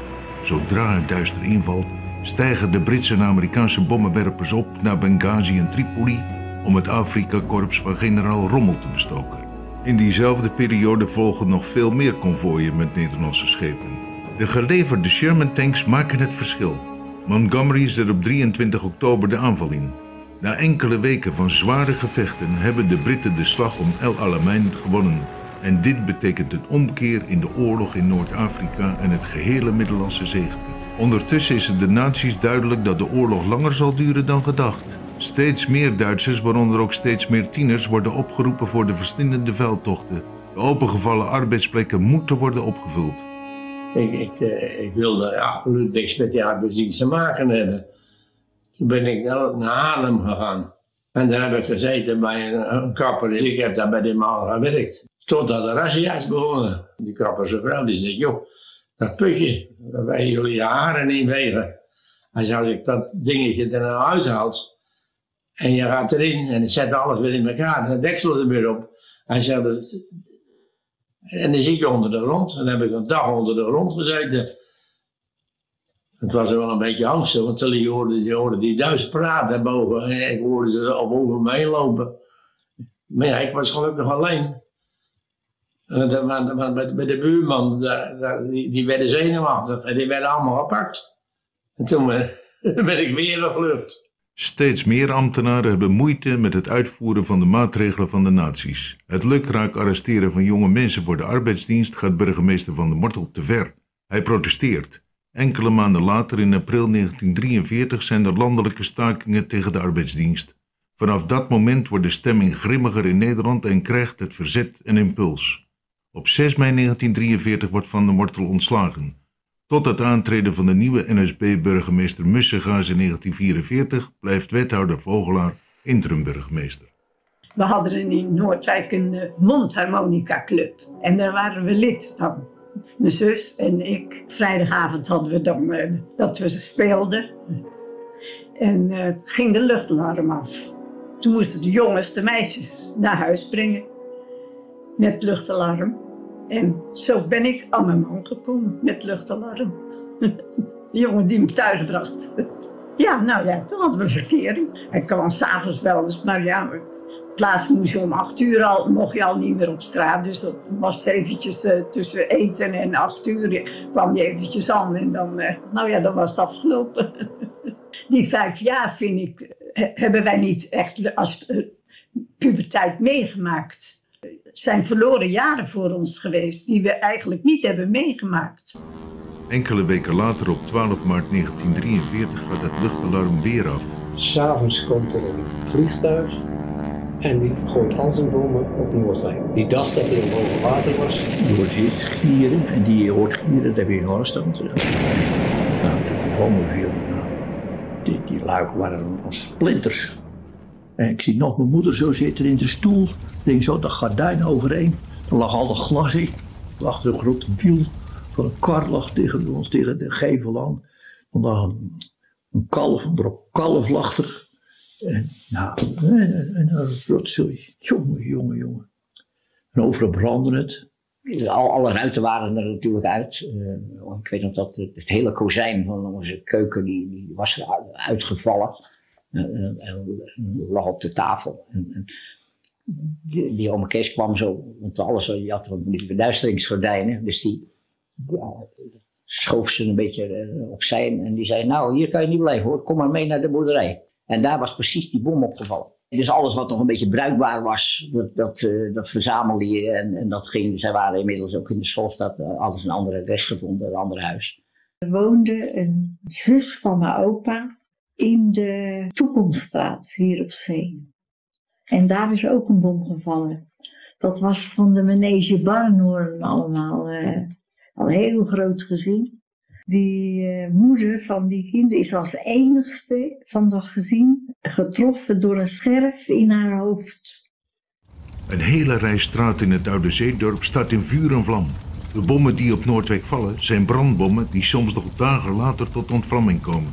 Zodra het duister invalt, stijgen de Britse en Amerikaanse bommenwerpers op naar Benghazi en Tripoli om het Afrika-korps van generaal Rommel te bestoken. In diezelfde periode volgen nog veel meer konvooien met Nederlandse schepen. De geleverde Sherman-tanks maken het verschil. Montgomery zet op drieëntwintig oktober de aanval in. Na enkele weken van zware gevechten hebben de Britten de slag om El Alamein gewonnen. En dit betekent een omkeer in de oorlog in Noord-Afrika en het gehele Middellandse Zeegebied. Ondertussen is het de naties duidelijk dat de oorlog langer zal duren dan gedacht. Steeds meer Duitsers, waaronder ook steeds meer tieners, worden opgeroepen voor de verslindende veldtochten. De opengevallen arbeidsplekken moeten worden opgevuld. Ik, ik, ik wilde absoluut niks met die arbeidsdienst te maken hebben. Toen ben ik naar Haarlem gegaan. En daar heb ik gezeten bij een, een kapper. Dus ik heb daar bij die man gewerkt. Totdat de razzia's begonnen. Die kapperse vrouw die zei, joh, dat putje, daar wij jullie de haren in vegen. Hij zei, als ik dat dingetje er nou uithaal, En je gaat erin en het zet alles weer in elkaar en het deksel er weer op. Hij zegt, dat, en dan zit je onder de grond. En dan heb ik een dag onder de grond gezeten. Het was wel een beetje angstig, want je hoorde, je hoorde die Duitsers praten boven. En ik hoorde ze al boven me heen lopen. Maar ja, ik was gelukkig alleen. En bij de buurman, die, die werden zenuwachtig en die werden allemaal gepakt. En toen ben ik weer gevlucht. Steeds meer ambtenaren hebben moeite met het uitvoeren van de maatregelen van de nazi's. Het lukraak arresteren van jonge mensen voor de arbeidsdienst gaat burgemeester Van der Mortel te ver. Hij protesteert. Enkele maanden later, in april negentien drieënveertig, zijn er landelijke stakingen tegen de arbeidsdienst. Vanaf dat moment wordt de stemming grimmiger in Nederland en krijgt het verzet een impuls. Op zes mei negentien drieënveertig wordt Van der Mortel ontslagen. Tot het aantreden van de nieuwe N S B-burgemeester Mussegaas in negentien vierenveertig blijft wethouder Vogelaar interim-burgemeester. We hadden in Noordwijk een uh, mondharmonica-club en daar waren we lid van. Mijn zus en ik. Vrijdagavond hadden we dan uh, dat we speelden. En uh, ging de luchtalarm af. Toen moesten de jongens de meisjes naar huis brengen met luchtalarm. En zo ben ik aan mijn man gekomen met luchtalarm. De jongen die me thuis bracht. Ja, nou ja, toen hadden we verkering. Hij kwam s'avonds wel eens, maar ja, plaats moest je om acht uur al, mocht je al niet meer op straat. Dus dat was eventjes uh, tussen eten en acht uur kwam je eventjes aan. En dan, uh, nou ja, dan was het afgelopen. Die vijf jaar, vind ik, uh, hebben wij niet echt als uh, puberteit meegemaakt. Het zijn verloren jaren voor ons geweest, die we eigenlijk niet hebben meegemaakt. Enkele weken later, op twaalf maart negentien drieënveertig, gaat het luchtalarm weer af. 'S Avonds komt er een vliegtuig en die gooit al zijn bommen op Noordwijk. Die dacht dat hij al boven water was. Je hoort hier gieren en die hoort gieren, dat heb je in afstand. Nou, de bommen viel. Die, die luiken waren als splinters. En ik zie nog mijn moeder zo zitten in de stoel. Ik denk zo, dat gordijn overheen. Er lag al het glas in. Er lag een grote wiel van een kar lag tegen ons, tegen de gevel aan. Er lag een, een kalf, een brok kalf lag er. En nou, en, en een rotzooi. Jongen, jongen, jongen. En overal brandde het. Al, alle ruiten waren er natuurlijk uit. Uh, ik weet nog dat het, het hele kozijn van onze keuken die, die was uitgevallen. En uh, lag op de tafel. En, en die, die oma Kees kwam zo, want alles, je had van die verduisteringsgordijnen, dus die ja, schoof ze een beetje uh, opzij en die zei, nou hier kan je niet blijven hoor, kom maar mee naar de boerderij. En daar was precies die bom opgevallen. Dus alles wat nog een beetje bruikbaar was, dat, dat, uh, dat verzamelde je en, en dat ging. Zij waren inmiddels ook in de schoolstad, uh, alles een andere rest gevonden, een ander huis. Er woonde een zus van mijn opa in de Toekomststraat hier op Zee. En daar is ook een bom gevallen. Dat was van de Manege Barnhoorn allemaal, uh, al een heel groot gezin. Die uh, moeder van die kinderen is als enigste van dat gezin getroffen door een scherf in haar hoofd. Een hele rij straten in het Oude Zeedorp staat in vuur en vlam. De bommen die op Noordwijk vallen zijn brandbommen die soms nog dagen later tot ontvlamming komen.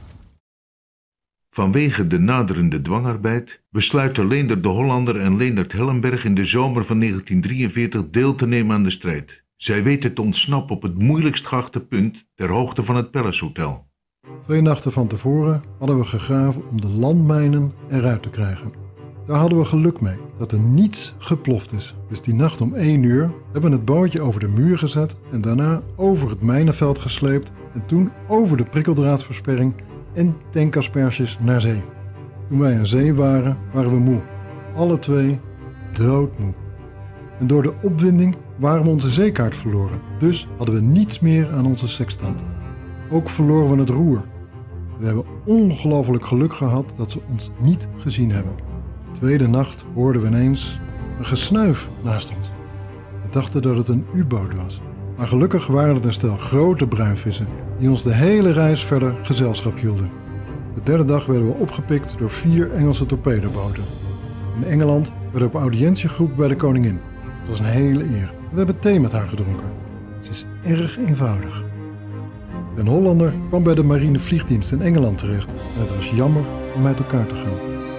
Vanwege de naderende dwangarbeid besluiten Leendert de Hollander en Leendert Hellenberg in de zomer van negentien drieënveertig deel te nemen aan de strijd. Zij weten te ontsnappen op het moeilijkst geachte punt ter hoogte van het Palace Hotel. Twee nachten van tevoren hadden we gegraven om de landmijnen eruit te krijgen. Daar hadden we geluk mee dat er niets geploft is. Dus die nacht om één uur hebben we het bootje over de muur gezet en daarna over het mijnenveld gesleept en toen over de prikkeldraadversperring en tankasperges naar zee. Toen wij aan zee waren, waren we moe. Alle twee doodmoe. En door de opwinding waren we onze zeekaart verloren. Dus hadden we niets meer aan onze sextant. Ook verloren we het roer. We hebben ongelooflijk geluk gehad dat ze ons niet gezien hebben. De tweede nacht hoorden we ineens een gesnuif naast ons. We dachten dat het een U-boot was. Maar gelukkig waren het een stel grote bruinvissen die ons de hele reis verder gezelschap hielden. De derde dag werden we opgepikt door vier Engelse torpedoboten. In Engeland werden we op audiëntie geroepen bij de koningin. Het was een hele eer. We hebben thee met haar gedronken. Ze is erg eenvoudig. Een Hollander kwam bij de marine vliegdienst in Engeland terecht en het was jammer om uit elkaar te gaan.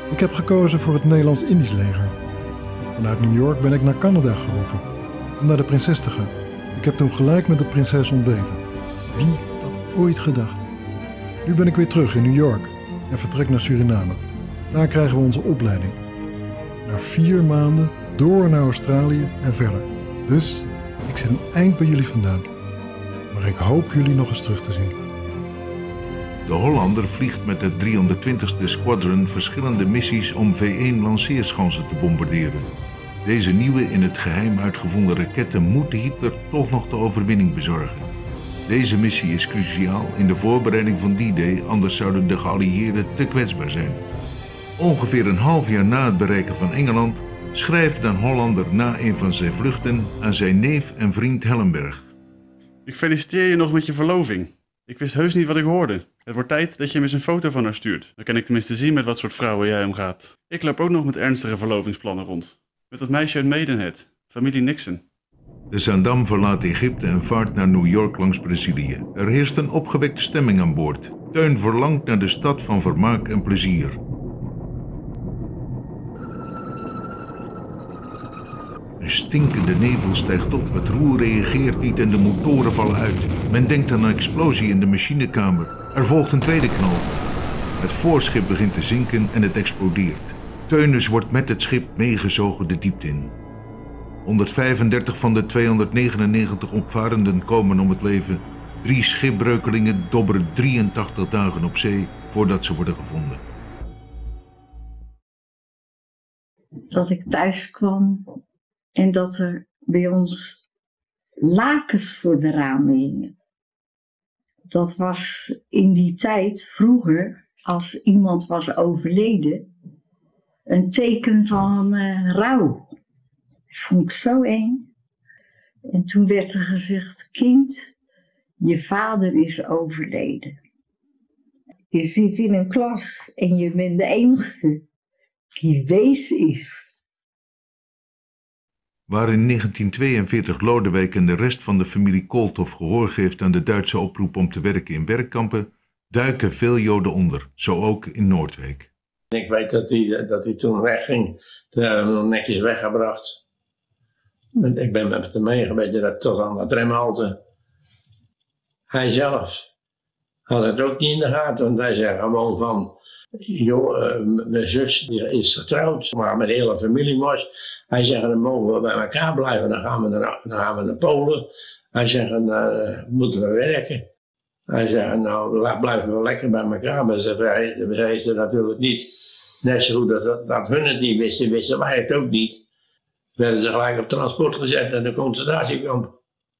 Ik heb gekozen voor het Nederlands-Indisch leger. Vanuit New York ben ik naar Canada geroepen om naar de prinses te gaan. Ik heb toen gelijk met de prinses ontbeten. Wie had dat ooit gedacht? Nu ben ik weer terug in New York en vertrek naar Suriname. Daar krijgen we onze opleiding. Na vier maanden door naar Australië en verder. Dus ik zit een eind bij jullie vandaan. Maar ik hoop jullie nog eens terug te zien. De Hollander vliegt met het driehonderdtwintigste Squadron verschillende missies om V één lanceerschansen te bombarderen. Deze nieuwe in het geheim uitgevonden raketten moeten Hitler toch nog de overwinning bezorgen. Deze missie is cruciaal in de voorbereiding van D-Day, anders zouden de geallieerden te kwetsbaar zijn. Ongeveer een half jaar na het bereiken van Engeland schrijft de Hollander na een van zijn vluchten aan zijn neef en vriend Hellenberg. Ik feliciteer je nog met je verloving. Ik wist heus niet wat ik hoorde. Het wordt tijd dat je hem eens een foto van haar stuurt. Dan kan ik tenminste zien met wat soort vrouwen jij omgaat. Ik loop ook nog met ernstige verlovingsplannen rond. Met dat meisje uit Maidenhead, familie Nixon. De Zaandam verlaat Egypte en vaart naar New York langs Brazilië. Er heerst een opgewekte stemming aan boord. Teun verlangt naar de stad van vermaak en plezier. Een stinkende nevel stijgt op, het roer reageert niet en de motoren vallen uit. Men denkt aan een explosie in de machinekamer. Er volgt een tweede knal. Het voorschip begint te zinken en het explodeert. Teunus wordt met het schip meegezogen de diepte in. honderdvijfendertig van de tweehonderdnegenennegentig opvarenden komen om het leven. Drie schipbreukelingen dobberen drieëntachtig dagen op zee voordat ze worden gevonden. Dat ik thuis kwam en dat er bij ons lakens voor de ramen hingen. Dat was in die tijd, vroeger, als iemand was overleden, een teken van uh, rouw. Dat vond ik zo eng. En toen werd er gezegd, kind, je vader is overleden. Je zit in een klas en je bent de enigste die wees is. Waar in negentien tweeënveertig Lodewijk en de rest van de familie Koolthof gehoor geeft aan de Duitse oproep om te werken in werkkampen, duiken veel Joden onder, zo ook in Noordwijk. Ik weet dat hij, dat hij toen wegging, toen hebben we hem nog netjes weggebracht. Ik ben met hem meegeweest tot aan de remhalte. Hij zelf had het ook niet in de gaten, want hij zei gewoon van, joh, uh, mijn zus die is getrouwd, maar met de hele familie was. Hij zegt, dan mogen we bij elkaar blijven, dan gaan we naar, dan gaan we naar Polen. Hij zegt, dan uh, moeten we werken. Hij zegt, nou blijven we lekker bij elkaar, maar ze wisten natuurlijk niet. Net zo goed dat, dat, dat hun het niet wisten, wisten wij het ook niet. Werden ze gelijk op transport gezet naar de concentratiekamp.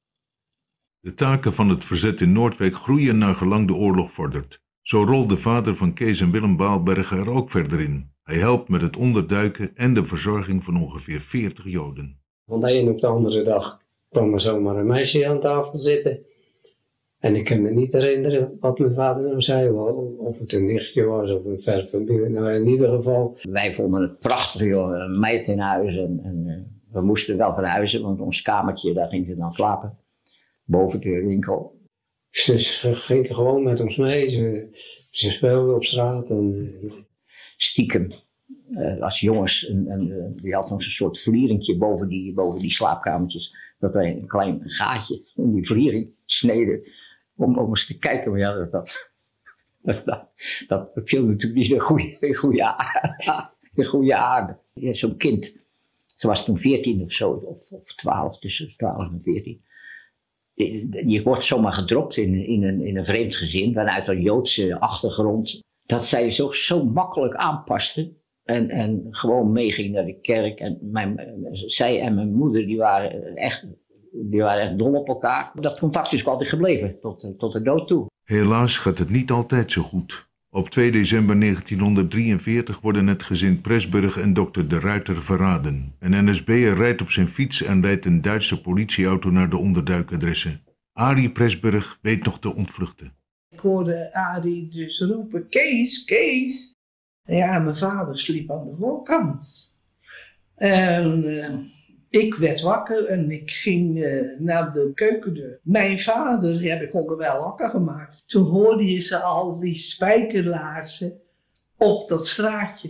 De taken van het verzet in Noordwijk groeien naar gelang de oorlog vordert. Zo rolt de vader van Kees en Willem Baalbergen er ook verder in. Hij helpt met het onderduiken en de verzorging van ongeveer veertig Joden. Van de een op de andere dag kwam er zomaar een meisje aan tafel zitten. En ik kan me niet herinneren wat mijn vader nou zei, of het een nichtje was of een ver familie. Nou, in ieder geval. Wij vonden het prachtig, joh, een meid in huis. En, en uh, we moesten wel verhuizen, want ons kamertje, daar ging ze dan slapen. Boven de winkel. Ze, ze ging gewoon met ons mee, ze, ze speelden op straat. En, uh, stiekem, uh, als jongens, en, en, uh, die had ons een soort vlieringje boven die, boven die slaapkamertjes. Dat wij een klein gaatje in die vliering sneden. Om, om eens te kijken, maar ja, dat, dat, dat, dat, dat viel natuurlijk niet in goede, goede, de goede aarde. Ja, zo'n kind, ze was toen veertien of zo, of, of twaalf, tussen twaalf en veertien. Je, je wordt zomaar gedropt in, in, een, in een vreemd gezin, vanuit een Joodse achtergrond. Dat zij zich zo makkelijk aanpaste en, en gewoon meeging naar de kerk. En mijn, zij en mijn moeder, die waren echt... Die waren echt dol op elkaar. Dat contact is altijd gebleven, tot, tot de dood toe. Helaas gaat het niet altijd zo goed. Op twee december negentienhonderddrieënveertig worden het gezin Presburg en dokter De Ruiter verraden. Een N S B'er rijdt op zijn fiets en leidt een Duitse politieauto naar de onderduikadressen. Arie Presburg weet nog te ontvluchten. Ik hoorde Arie dus roepen, Kees, Kees. En ja, mijn vader sliep aan de voorkant. En... Uh, Ik werd wakker en ik ging uh, naar de keukendeur. Mijn vader, die heb ik ook wel wakker gemaakt. Toen hoorde je ze al die spijkerlaarzen op dat straatje.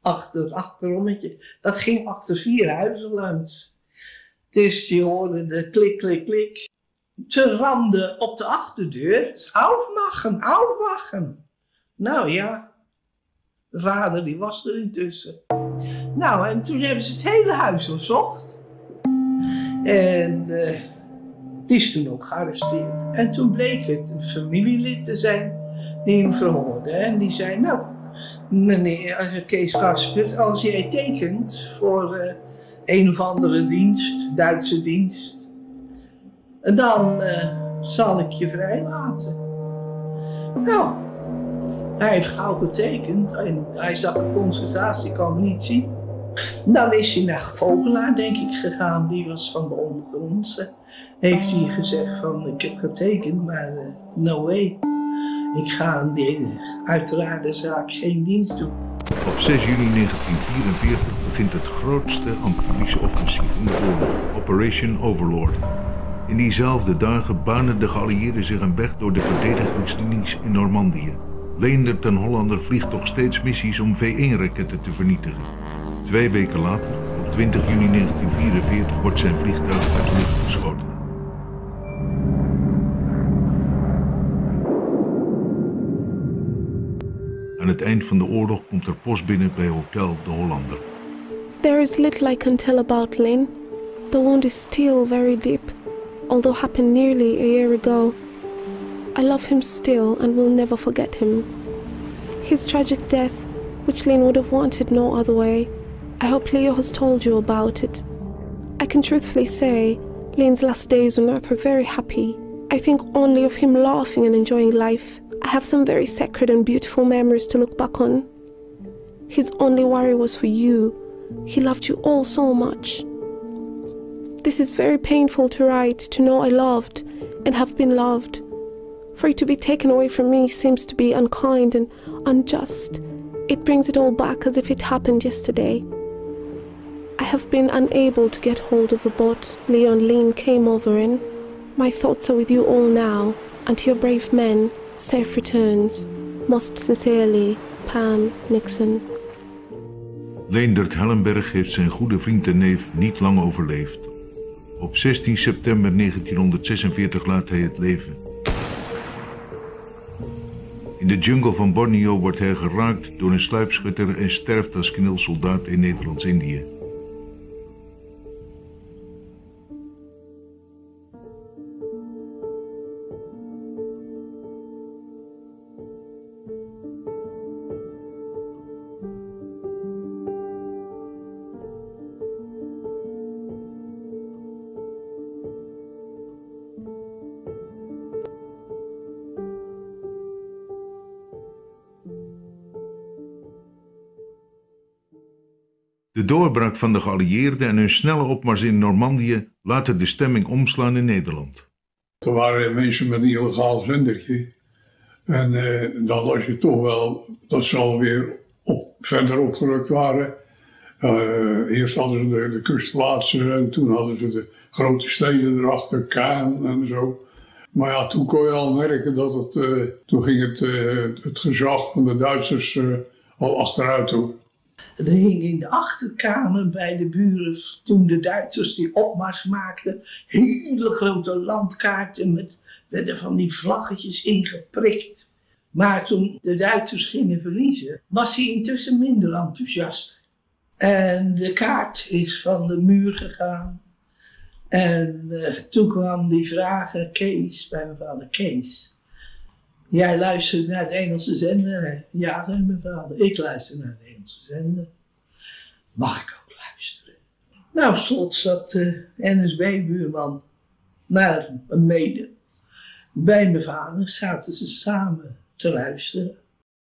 achter het achterommetje. Dat ging achter vier huizen langs. Dus je hoorde de klik, klik, klik. Ze ramden op de achterdeur. Aufmachen, aufmachen. Nou ja, de vader die was er intussen. Nou, en toen hebben ze het hele huis onderzocht. En uh, die is toen ook gearresteerd. En toen bleek het een familielid te zijn die hem verhoorde. En die zei, nou, meneer Kees Kaspert, als jij tekent voor uh, een of andere dienst, Duitse dienst, dan uh, zal ik je vrijlaten. Nou, hij heeft gauw getekend en hij zag een concentratie, kan hem niet zien. Dan is hij naar Vogelaar, denk ik, gegaan. Die was van de ondergrondse. Heeft hij gezegd van, ik heb getekend, maar uh, no way. Ik ga aan die uiteraarde zaak geen dienst doen. Op zes juni negentien vierenveertig begint het grootste amfibische offensief in de oorlog, Operation Overlord. In diezelfde dagen banen de geallieerden zich een weg door de verdedigingslinies in Normandië. Leendert en Hollander vliegt toch steeds missies om V één raketten te vernietigen. Twee weken later, op twintig juni negentien vierenveertig, wordt zijn vliegtuig uit de lucht geschoten. Aan het eind van de oorlog komt er post binnen bij Hotel de Hollander. There is little I can tell about Lynn. The wound is still very deep, although happened nearly a year ago. I love him still and will never forget him. His tragic death, which Lynn would have wanted no other way, I hope Leo has told you about it. I can truthfully say, Lynn's last days on earth were very happy. I think only of him laughing and enjoying life. I have some very sacred and beautiful memories to look back on. His only worry was for you. He loved you all so much. This is very painful to write, to know I loved and have been loved. For it to be taken away from me seems to be unkind and unjust. It brings it all back as if it happened yesterday. I have been unable to get hold of the boat Leo and Lynn came over in. My thoughts are with you all now, and to your brave men, safe returns. Most sincerely, Pam Nixon. Leendert Hellenberg heeft zijn goede vriend en neef niet lang overleefd. Op zestien september negentienhonderdzesenveertig laat hij het leven. In de jungle van Borneo wordt hij geraakt door een sluipschutter en sterft als knilsoldaat in Nederlands-Indië. De doorbraak van de geallieerden en hun snelle opmars in Normandië laten de stemming omslaan in Nederland. Er waren mensen met een illegaal zendertje. En eh, dan las je toch wel dat ze alweer op, verder opgerukt waren. Uh, eerst hadden ze de, de kustplaatsen en toen hadden ze de grote steden erachter, Kaan en zo. Maar ja, toen kon je al merken dat het, uh, toen ging het, uh, het gezag van de Duitsers uh, al achteruit hoor. Er hing in de achterkamer bij de buren, toen de Duitsers die opmars maakten, hele grote landkaarten met werden van die vlaggetjes ingeprikt. Maar toen de Duitsers gingen verliezen, was hij intussen minder enthousiast. En de kaart is van de muur gegaan. En uh, toen kwam die vragen, Kees, bij mijn vader, Kees. Jij luistert naar de Engelse zender? Ja, zei mijn vader, ik luister naar de Engelse zender. Mag ik ook luisteren? Nou, slot zat de N S B-buurman naar een mede. Bij mijn vader zaten ze samen te luisteren.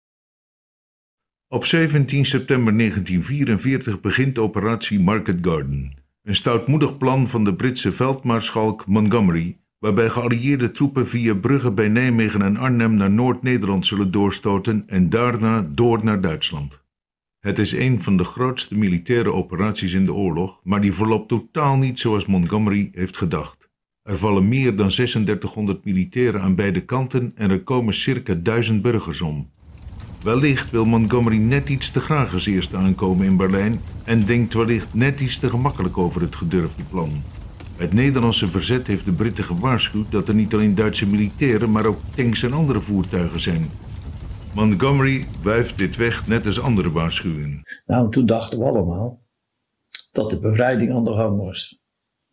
Op zeventien september negentien vierenveertig begint operatie Market Garden. Een stoutmoedig plan van de Britse veldmaarschalk Montgomery, waarbij geallieerde troepen via Brugge bij Nijmegen en Arnhem naar Noord-Nederland zullen doorstoten en daarna door naar Duitsland. Het is een van de grootste militaire operaties in de oorlog, maar die verloopt totaal niet zoals Montgomery heeft gedacht. Er vallen meer dan zesendertighonderd militairen aan beide kanten en er komen circa duizend burgers om. Wellicht wil Montgomery net iets te graag als eerste aankomen in Berlijn en denkt wellicht net iets te gemakkelijk over het gedurfde plan. Het Nederlandse verzet heeft de Britten gewaarschuwd dat er niet alleen Duitse militairen, maar ook tanks en andere voertuigen zijn. Montgomery wuift dit weg net als andere waarschuwingen. Nou, toen dachten we allemaal dat de bevrijding aan de gang was.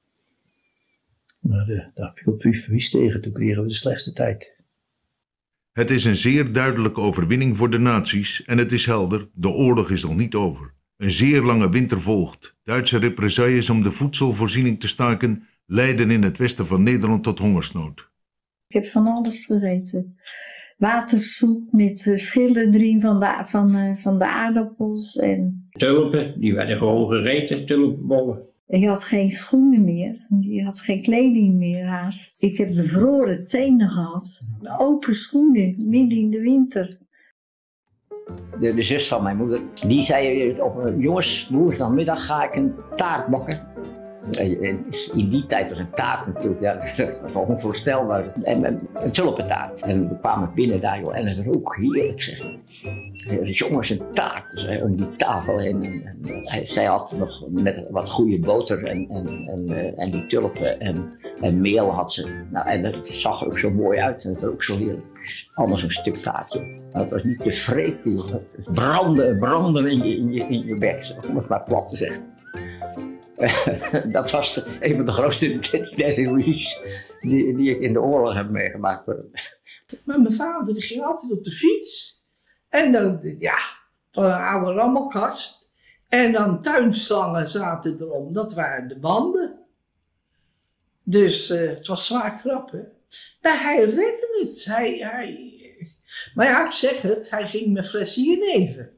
Maar uh, daar viel Puvis tegen, toen kregen we de slechtste tijd. Het is een zeer duidelijke overwinning voor de nazi's en het is helder, de oorlog is nog niet over. Een zeer lange winter volgt. Duitse represailles om de voedselvoorziening te staken leiden in het westen van Nederland tot hongersnood. Ik heb van alles gegeten. Watersoep met uh, schillen erin van de, van, uh, van de aardappels. En... Tulpen, die werden gewoon gegeten, tulpenbollen. Je had geen schoenen meer, je had geen kleding meer haast. Ik heb bevroren tenen gehad, open schoenen, midden in de winter. De, de zus van mijn moeder, die zei op jongens, woensdagmiddag ga ik een taart bakken. In die tijd was een taart natuurlijk, ja, dat was onvoorstelbaar. En een tulpentaart. En we kwamen binnen daar, joh, en het rook heerlijk, zeg. Dus jongens, een taart dus, om die tafel heen. En, en, en, zij had nog met wat goede boter en, en, en, en die tulpen en, en meel had ze. Nou, en het zag er ook zo mooi uit en het rook zo heerlijk. Anders een stuk taartje. Maar het was niet te vreten, joh. Het brandde, brandde in je, in je, in je bek, om het maar plat te zeggen. Dat was een van de grootste desillusies die, die ik in de oorlog heb meegemaakt. Maar mijn vader die ging altijd op de fiets. En dan, ja, van een oude rammelkast. En dan tuinslangen zaten erom. Dat waren de banden. Dus uh, het was zwaar trappen. Maar hij redde het. Hij, hij... Maar ja, ik zeg het, hij ging met flessen jenever.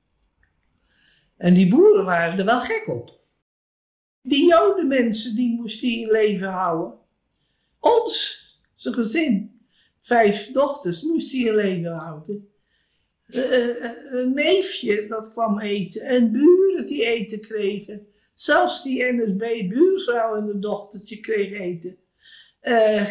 En die boeren waren er wel gek op. Die jodenmensen, die moest hij in leven houden. Ons, zijn gezin, vijf dochters, moest hij in leven houden. Uh, een neefje dat kwam eten en buren die eten kregen. Zelfs die N S B-buurvrouw en de dochtertje kreeg eten. Uh,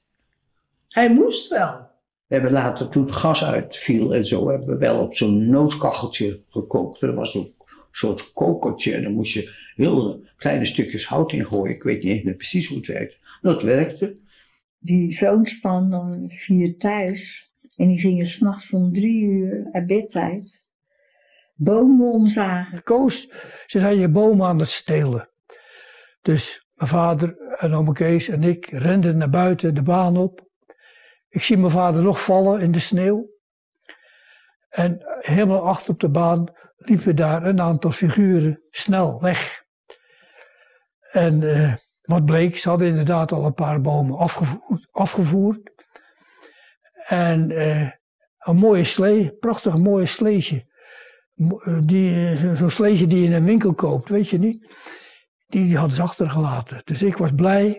hij moest wel. We hebben later, toen het gas uitviel en zo, hebben we wel op zo'n noodkacheltje gekookt. Er was zo'n soort kokertje en dan moest je heel kleine stukjes hout in gooien. Ik weet niet eens meer precies hoe het werkt. Dat werkte. Die zoons van dan vier thuis en die gingen 's nachts om drie uur uit bed uit. Bomen omzagen. Koos, ze zijn je bomen aan het stelen. Dus mijn vader en oma Kees en ik renden naar buiten de baan op. Ik zie mijn vader nog vallen in de sneeuw. En helemaal achter op de baan liepen daar een aantal figuren snel weg. En uh, wat bleek, ze hadden inderdaad al een paar bomen afgevoerd. afgevoerd. En uh, een mooie slee, prachtig mooie sleetje. Die, zo'n sleetje die je in een winkel koopt, weet je niet. Die, die hadden ze achtergelaten. Dus ik was blij.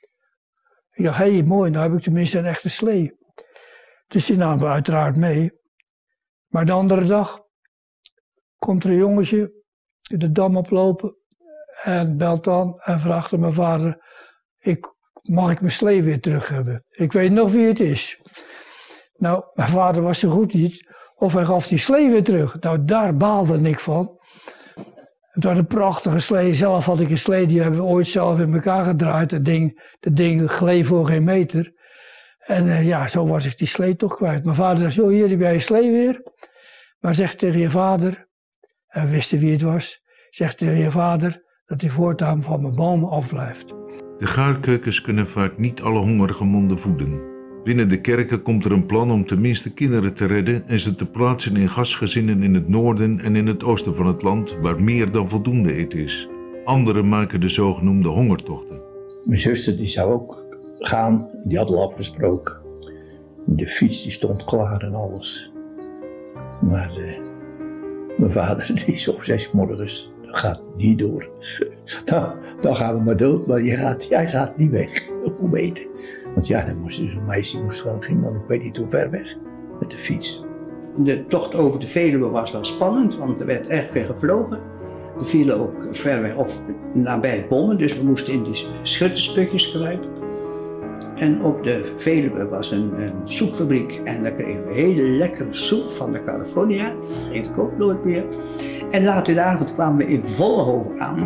Ik dacht, hé, hey, mooi, nou heb ik tenminste een echte slee. Dus die namen we uiteraard mee. Maar de andere dag komt er een jongetje de dam oplopen en belt dan en vraagt aan mijn vader, ik, mag ik mijn slee weer terug hebben? Ik weet nog wie het is. Nou, mijn vader was zo goed niet, of hij gaf die slee weer terug. Nou, daar baalde ik van. Het was een prachtige slee. Zelf had ik een slee, die hebben we ooit zelf in elkaar gedraaid. Dat ding, dat ding gleed voor geen meter. En uh, ja, zo was ik die slee toch kwijt. Mijn vader zegt, joh, hier heb jij je slee weer. Maar zeg tegen je vader, en we wisten wie het was, zeg tegen je vader dat hij voortaan van mijn bomen afblijft. De gaarkeukens kunnen vaak niet alle hongerige monden voeden. Binnen de kerken komt er een plan om tenminste kinderen te redden en ze te plaatsen in gastgezinnen in het noorden en in het oosten van het land, waar meer dan voldoende eten is. Anderen maken de zogenoemde hongertochten. Mijn zuster die zou ook gaan, die had al afgesproken. De fiets die stond klaar en alles. Maar uh, mijn vader die zei 's morgens, dat gaat niet door. Nou, dan gaan we maar dood, maar je gaat, jij gaat niet weg om eten. Want ja, dan moest dus een meisje moest gewoon ging dan ik weet niet hoe ver weg met de fiets. De tocht over de Veluwe was wel spannend, want er werd erg veel gevlogen. Er vielen ook ver weg of nabij bommen, dus we moesten in de schutterspukjes kruipen. En op de Veluwe was een, een soepfabriek en daar kregen we hele lekkere soep van de California. Dat vergeet ik ook nooit meer. En later in de avond kwamen we in Vollenhoven aan.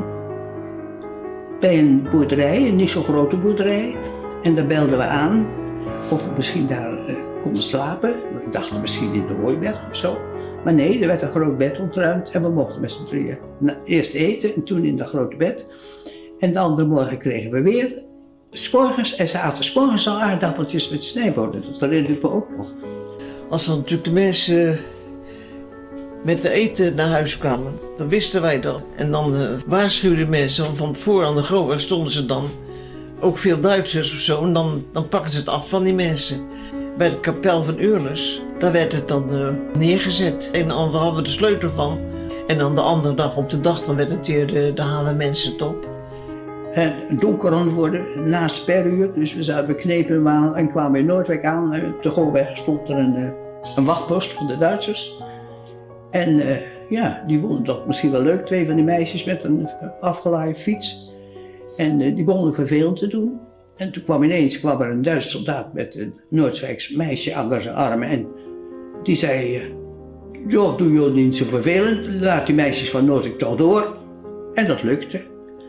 Bij een boerderij, een niet zo grote boerderij. En daar belden we aan of we misschien daar uh, konden slapen. Ik dacht misschien in de hooibed of zo. Maar nee, er werd een groot bed ontruimd en we mochten met z'n drieën eerst eten en toen in dat grote bed. En de andere morgen kregen we weer sporgens en ze aten sporgens al aardappeltjes met snijbonen. Dat herinner ik me ook nog. Als er natuurlijk de mensen met de eten naar huis kwamen, dan wisten wij dat. En dan uh, waarschuwden mensen van voor aan de groot, stonden ze dan, ook veel Duitsers of zo, en dan, dan pakken ze het af van die mensen. Bij de kapel van Eurlus, daar werd het dan uh, neergezet. En dan hadden we de sleutel van. En dan de andere dag op de dag, dan werd het weer, de, de halen mensen het op. Het donker aan worden, na sperruur, dus we zaten beknepen aan en kwamen in Noordwijk aan. Op de Goorweg stond er een, een wachtpost van de Duitsers. En uh, ja, die vonden dat misschien wel leuk, twee van die meisjes met een afgelaaide fiets. En uh, die begonnen vervelend te doen. En toen kwam ineens kwam er een Duitse soldaat met een Noordwijks meisje aan zijn armen en die zei, uh, ja, doe je niet zo vervelend, laat die meisjes van Noordwijk toch door. En dat lukte.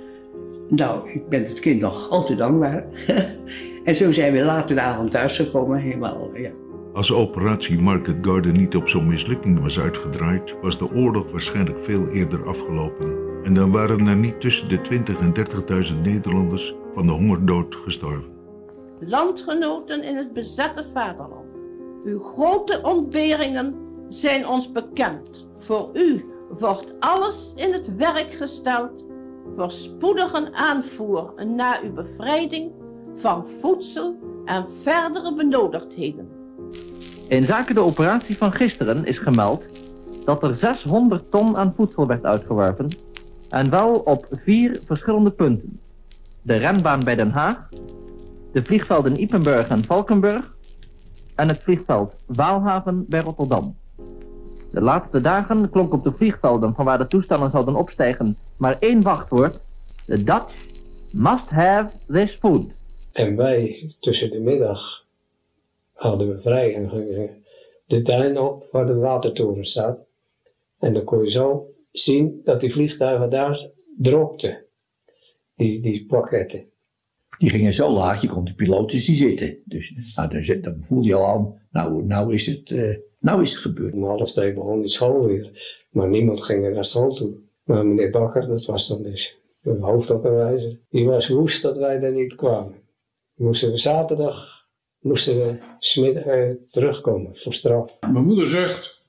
Nou, ik ben het kind nog altijd dankbaar. En zo zijn we later de avond thuisgekomen, helemaal, ja. Als operatie Market Garden niet op zo'n mislukking was uitgedraaid, was de oorlog waarschijnlijk veel eerder afgelopen. En dan waren er niet tussen de twintigduizend en dertigduizend Nederlanders van de hongerdood gestorven. Landgenoten in het bezette vaderland, uw grote ontberingen zijn ons bekend. Voor u wordt alles in het werk gesteld voor spoedige aanvoer na uw bevrijding van voedsel en verdere benodigdheden. In zaken de operatie van gisteren is gemeld dat er zeshonderd ton aan voedsel werd uitgeworpen en wel op vier verschillende punten. De renbaan bij Den Haag, de vliegvelden Ypenburg en Valkenburg en het vliegveld Waalhaven bij Rotterdam. De laatste dagen klonk op de vliegvelden van waar de toestanden zouden opstijgen maar één wachtwoord: The Dutch must have this food. En wij tussen de middag hadden we vrij en gingen de duin op waar de watertoren staat. En dan kon je zo zien dat die vliegtuigen daar dropten, die, die pakketten. Die gingen zo laag, je kon de piloten zien zitten. Dus nou, dan, dan voel je al aan, nou, nou, is het, uh, nou is het gebeurd. Om half twee begon die school weer, maar niemand ging er naar school toe. Maar meneer Bakker, dat was dan dus de hoofdonderwijzer, die was woest dat wij daar niet kwamen. Moesten we zaterdag moesten we smiddag uh, terugkomen voor straf. Mijn moeder zegt,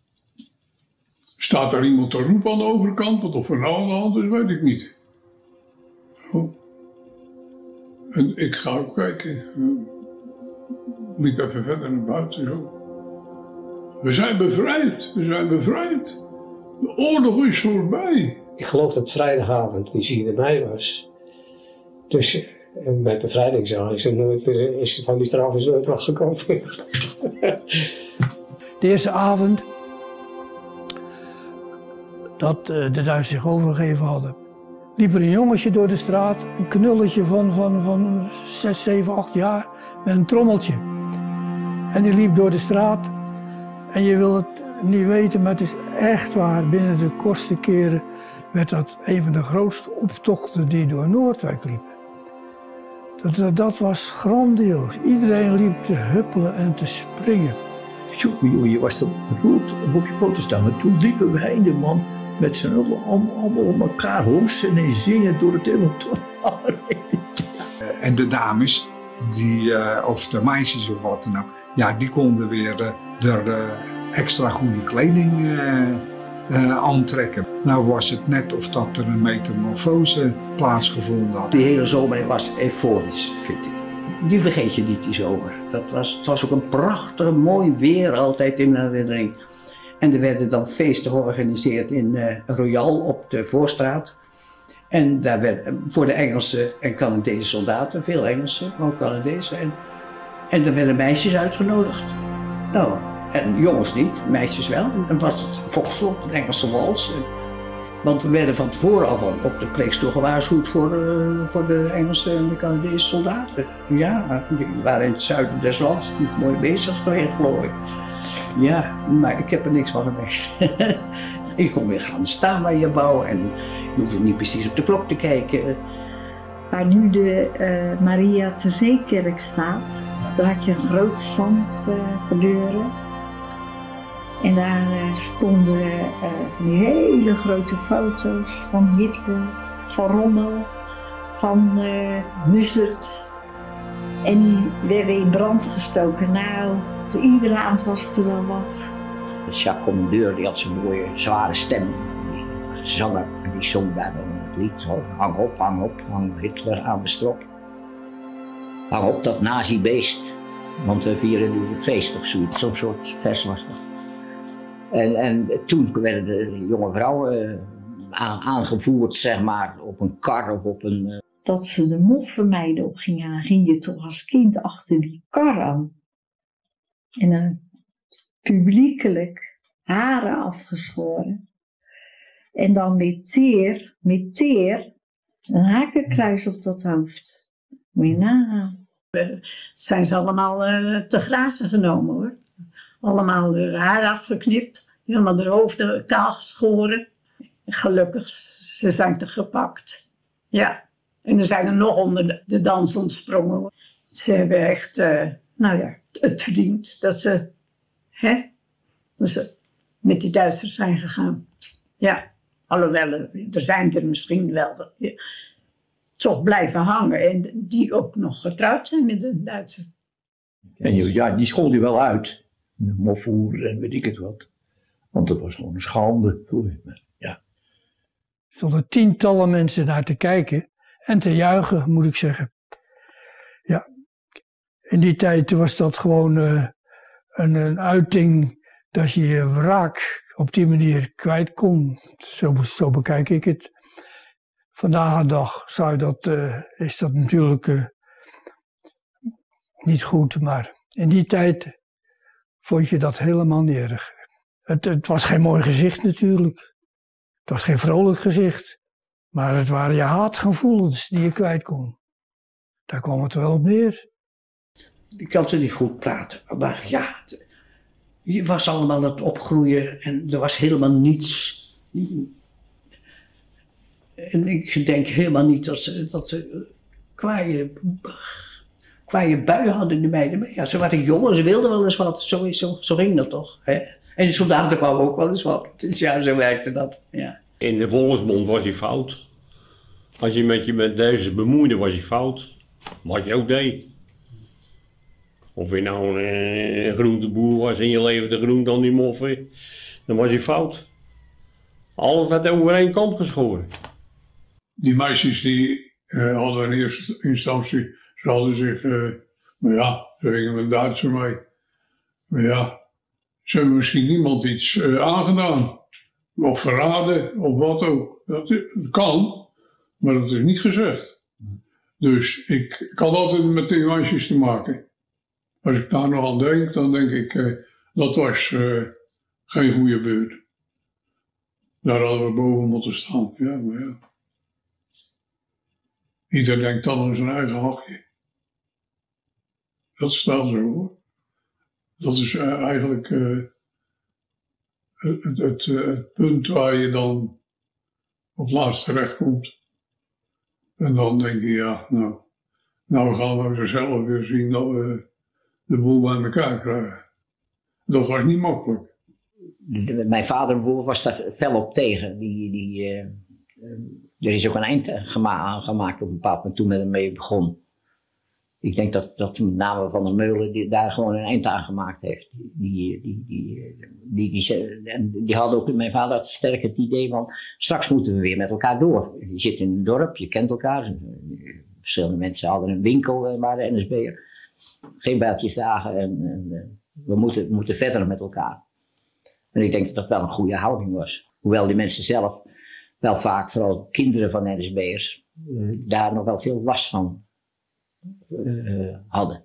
staat er iemand te roepen aan de overkant? Want of er nou aan de hand is, weet ik niet. Oh. En ik ga ook kijken. Liep even verder naar buiten. Zo. We zijn bevrijd, we zijn bevrijd. De oorlog is voorbij. Ik geloof dat vrijdagavond die vierde mei was. Dus bij bevrijdingsdag is er nooit is van die straf is nooit wat gekomen. De eerste avond dat uh, de Duitsers zich overgegeven hadden, liep er een jongetje door de straat, een knulletje van, van, van zes, zeven, acht jaar met een trommeltje. En die liep door de straat en je wil het niet weten, maar het is echt waar. Binnen de kortste keren werd dat een van de grootste optochten die door Noordwijk liepen. Dat, dat, dat was grandioos. Iedereen liep te huppelen en te springen. Jongen, jongen, je was dan rood op je poten staan, maar toen liepen wij in de man met z'n allen allemaal op elkaar hossen en zingen door het hele dorp. En de dames, die, uh, of de meisjes of wat dan ook, ja, die konden weer uh, er uh, extra goede kleding uh, uh, aantrekken. Nou was het net of dat er een metamorfose plaatsgevonden had. Die hele zomer was euforisch, vind ik. Die vergeet je niet, die zomer. Dat was, het was ook een prachtig, mooi weer altijd in mijn herinnering. En er werden dan feesten georganiseerd in uh, Royal op de Voorstraat. En daar werd uh, voor de Engelse en Canadese soldaten, veel Engelsen, maar ook Canadezen. En, en er werden meisjes uitgenodigd. Nou, en jongens niet, meisjes wel. En dan was het Foxtrot, een Engelse wals. En, Want we werden van tevoren al van op de Preekstoel gewaarschuwd voor, uh, voor de Engelse en de Canadese soldaten. Ja, die waren in het zuiden des lands niet mooi bezig geweest, geloof ik. Ja, maar ik heb er niks van gemerkt. Je kon weer gaan staan waar je wou en je hoefde niet precies op de klok te kijken. Waar nu de uh, Maria ter Zeekerk staat, daar had je een groot zandgebeuren. Uh, en daar uh, stonden uh, die hele grote foto's van Hitler, van Rommel, van uh, Mussert. En die werden in brand gestoken. Nou, iedere avond was er wel wat. Jacques Commandeur die had zo'n mooie zware stem. Die zanger en die zong daar het lied. Hang op, hang op, hang Hitler aan de strop. Hang op dat nazi-beest, want we vieren nu het feest of zoiets. Zo'n soort vers was dat. En, en toen werden de jonge vrouwen uh, aangevoerd, zeg maar, op een kar of op een... Uh... Dat ze de moffenmeiden opgingen, dan ging je toch als kind achter die kar aan. En dan publiekelijk haren afgeschoren. En dan met teer, met teer, een hakenkruis op dat hoofd. Moet je nagaan. Uh, zijn ze allemaal uh, te grazen genomen hoor. Allemaal de haar afgeknipt, helemaal de hoofden kaal geschoren. Gelukkig, ze zijn te gepakt. Ja, en er zijn er nog onder de, de dans ontsprongen. Ze hebben echt, uh, nou ja, het verdiend dat ze, hè, dat ze met die Duitsers zijn gegaan. Ja, alhoewel, er zijn er misschien wel ja, toch blijven hangen en die ook nog getrouwd zijn met een Duitser. En ja, die schold je wel uit. Mofvoer en weet ik het wat. Want dat was gewoon een schande. Ja. Er stonden tientallen mensen naar te kijken en te juichen, moet ik zeggen. Ja, in die tijd was dat gewoon uh, een, een uiting dat je je wraak op die manier kwijt kon. Zo, zo bekijk ik het. Vandaag de dag zou dat, uh, is dat natuurlijk uh, niet goed, maar in die tijd vond je dat helemaal niet erg. Het, het was geen mooi gezicht natuurlijk. Het was geen vrolijk gezicht. Maar het waren je haatgevoelens die je kwijt kon. Daar kwam het wel op neer. Ik kan ze niet goed praten, maar ja, je was allemaal aan het opgroeien en er was helemaal niets. En ik denk helemaal niet dat ze, dat ze kwaaie, kwaaie bui hadden, die meiden. Maar ja, ze waren jong, ze wilden wel eens wat, zo, zo, zo ging dat toch. Hè? En de soldaten kwamen ook wel eens wat, dus ja, zo werkte dat. Ja. In de volksmond was hij fout. Als je met je met deze bemoeide, was hij fout. Wat je ook deed. Of je nou een, een groenteboer was en je leverde groente aan die moffen, dan was hij fout. Alles werd over één kant geschoren. Die meisjes die uh, hadden in eerste instantie, ze hadden zich, uh, nou ja, ze gingen met Duitser mee. Maar ja, ze hebben misschien niemand iets uh, aangedaan. Of verraden, of wat ook. Dat, dat kan, maar dat is niet gezegd. Dus ik, ik had altijd met die meisjes te maken. Als ik daar nog aan denk, dan denk ik, uh, dat was uh, geen goede beurt. Daar hadden we boven moeten staan, ja, maar ja. Ieder denkt dan aan zijn eigen hachje. Dat staat zo hoor. Dat is uh, eigenlijk uh, het, het, het, het punt waar je dan op laatst terechtkomt. En dan denk je, ja, nou, nou gaan we zelf weer zien dat we de boel bij elkaar krijgen. Dat was niet makkelijk. Mijn vader bijvoorbeeld was daar fel op tegen. Die, die, uh, er is ook een eind gema gemaakt op een bepaald moment toen men ermee begon. Ik denk dat, dat met name Van der Meulen die daar gewoon een eind aan gemaakt heeft. Die, die, die, die, die, die, die had ook, mijn vader had sterk het idee van, straks moeten we weer met elkaar door. Je zit in een dorp, je kent elkaar. Verschillende mensen hadden een winkel en waren N S B'er. Geen bijltjesdagen en, en we, moeten, we moeten verder met elkaar. En ik denk dat dat wel een goede houding was. Hoewel die mensen zelf wel vaak, vooral kinderen van N S B'ers, uh, daar nog wel veel last van uh, hadden.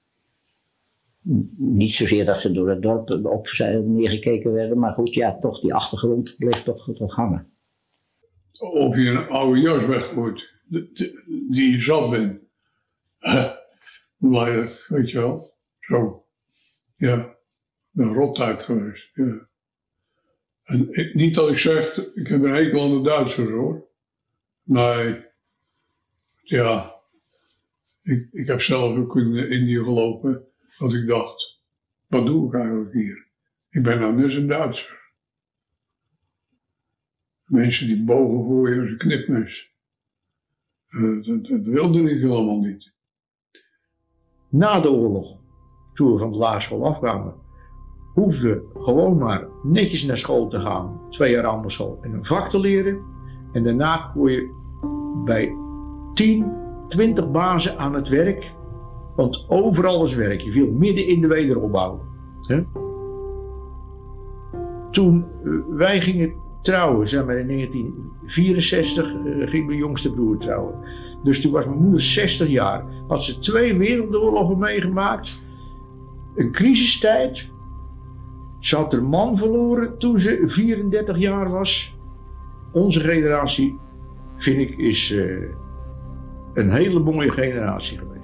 Niet zozeer dat ze door het dorp op zijn neergekeken werden, maar goed, ja, toch die achtergrond bleef toch, toch hangen. of je een oude jas weggooit, die je zat bent. Blijf, weet je wel. Zo. Ja. Een rottijd geweest. Ja. En ik, niet dat ik zeg, ik heb een hekel aan de Duitsers hoor. Nee. Ja. Ik, ik heb zelf ook in Indië gelopen. Dat ik dacht, wat doe ik eigenlijk hier? Ik ben nou net een Duitser. Mensen die bogen voor je als een knipmes. Uh, dat, dat wilde ik helemaal niet. Na de oorlog, toen we van de lagere school afkwamen, hoefden gewoon maar netjes naar school te gaan. Twee jaar ambasschool en een vak te leren. En daarna kon je bij tien, twintig bazen aan het werk. Want overal was werk. Je viel midden in de wederopbouw. Hè? Toen uh, wij gingen trouwen, zeg maar in negentien vierenzestig, uh, ging mijn jongste broer trouwen. Dus toen was mijn moeder zestig jaar. Had ze twee wereldoorlogen meegemaakt. Een crisistijd. Ze had haar man verloren toen ze vierendertig jaar was. Onze generatie, vind ik, is uh, een hele mooie generatie geweest.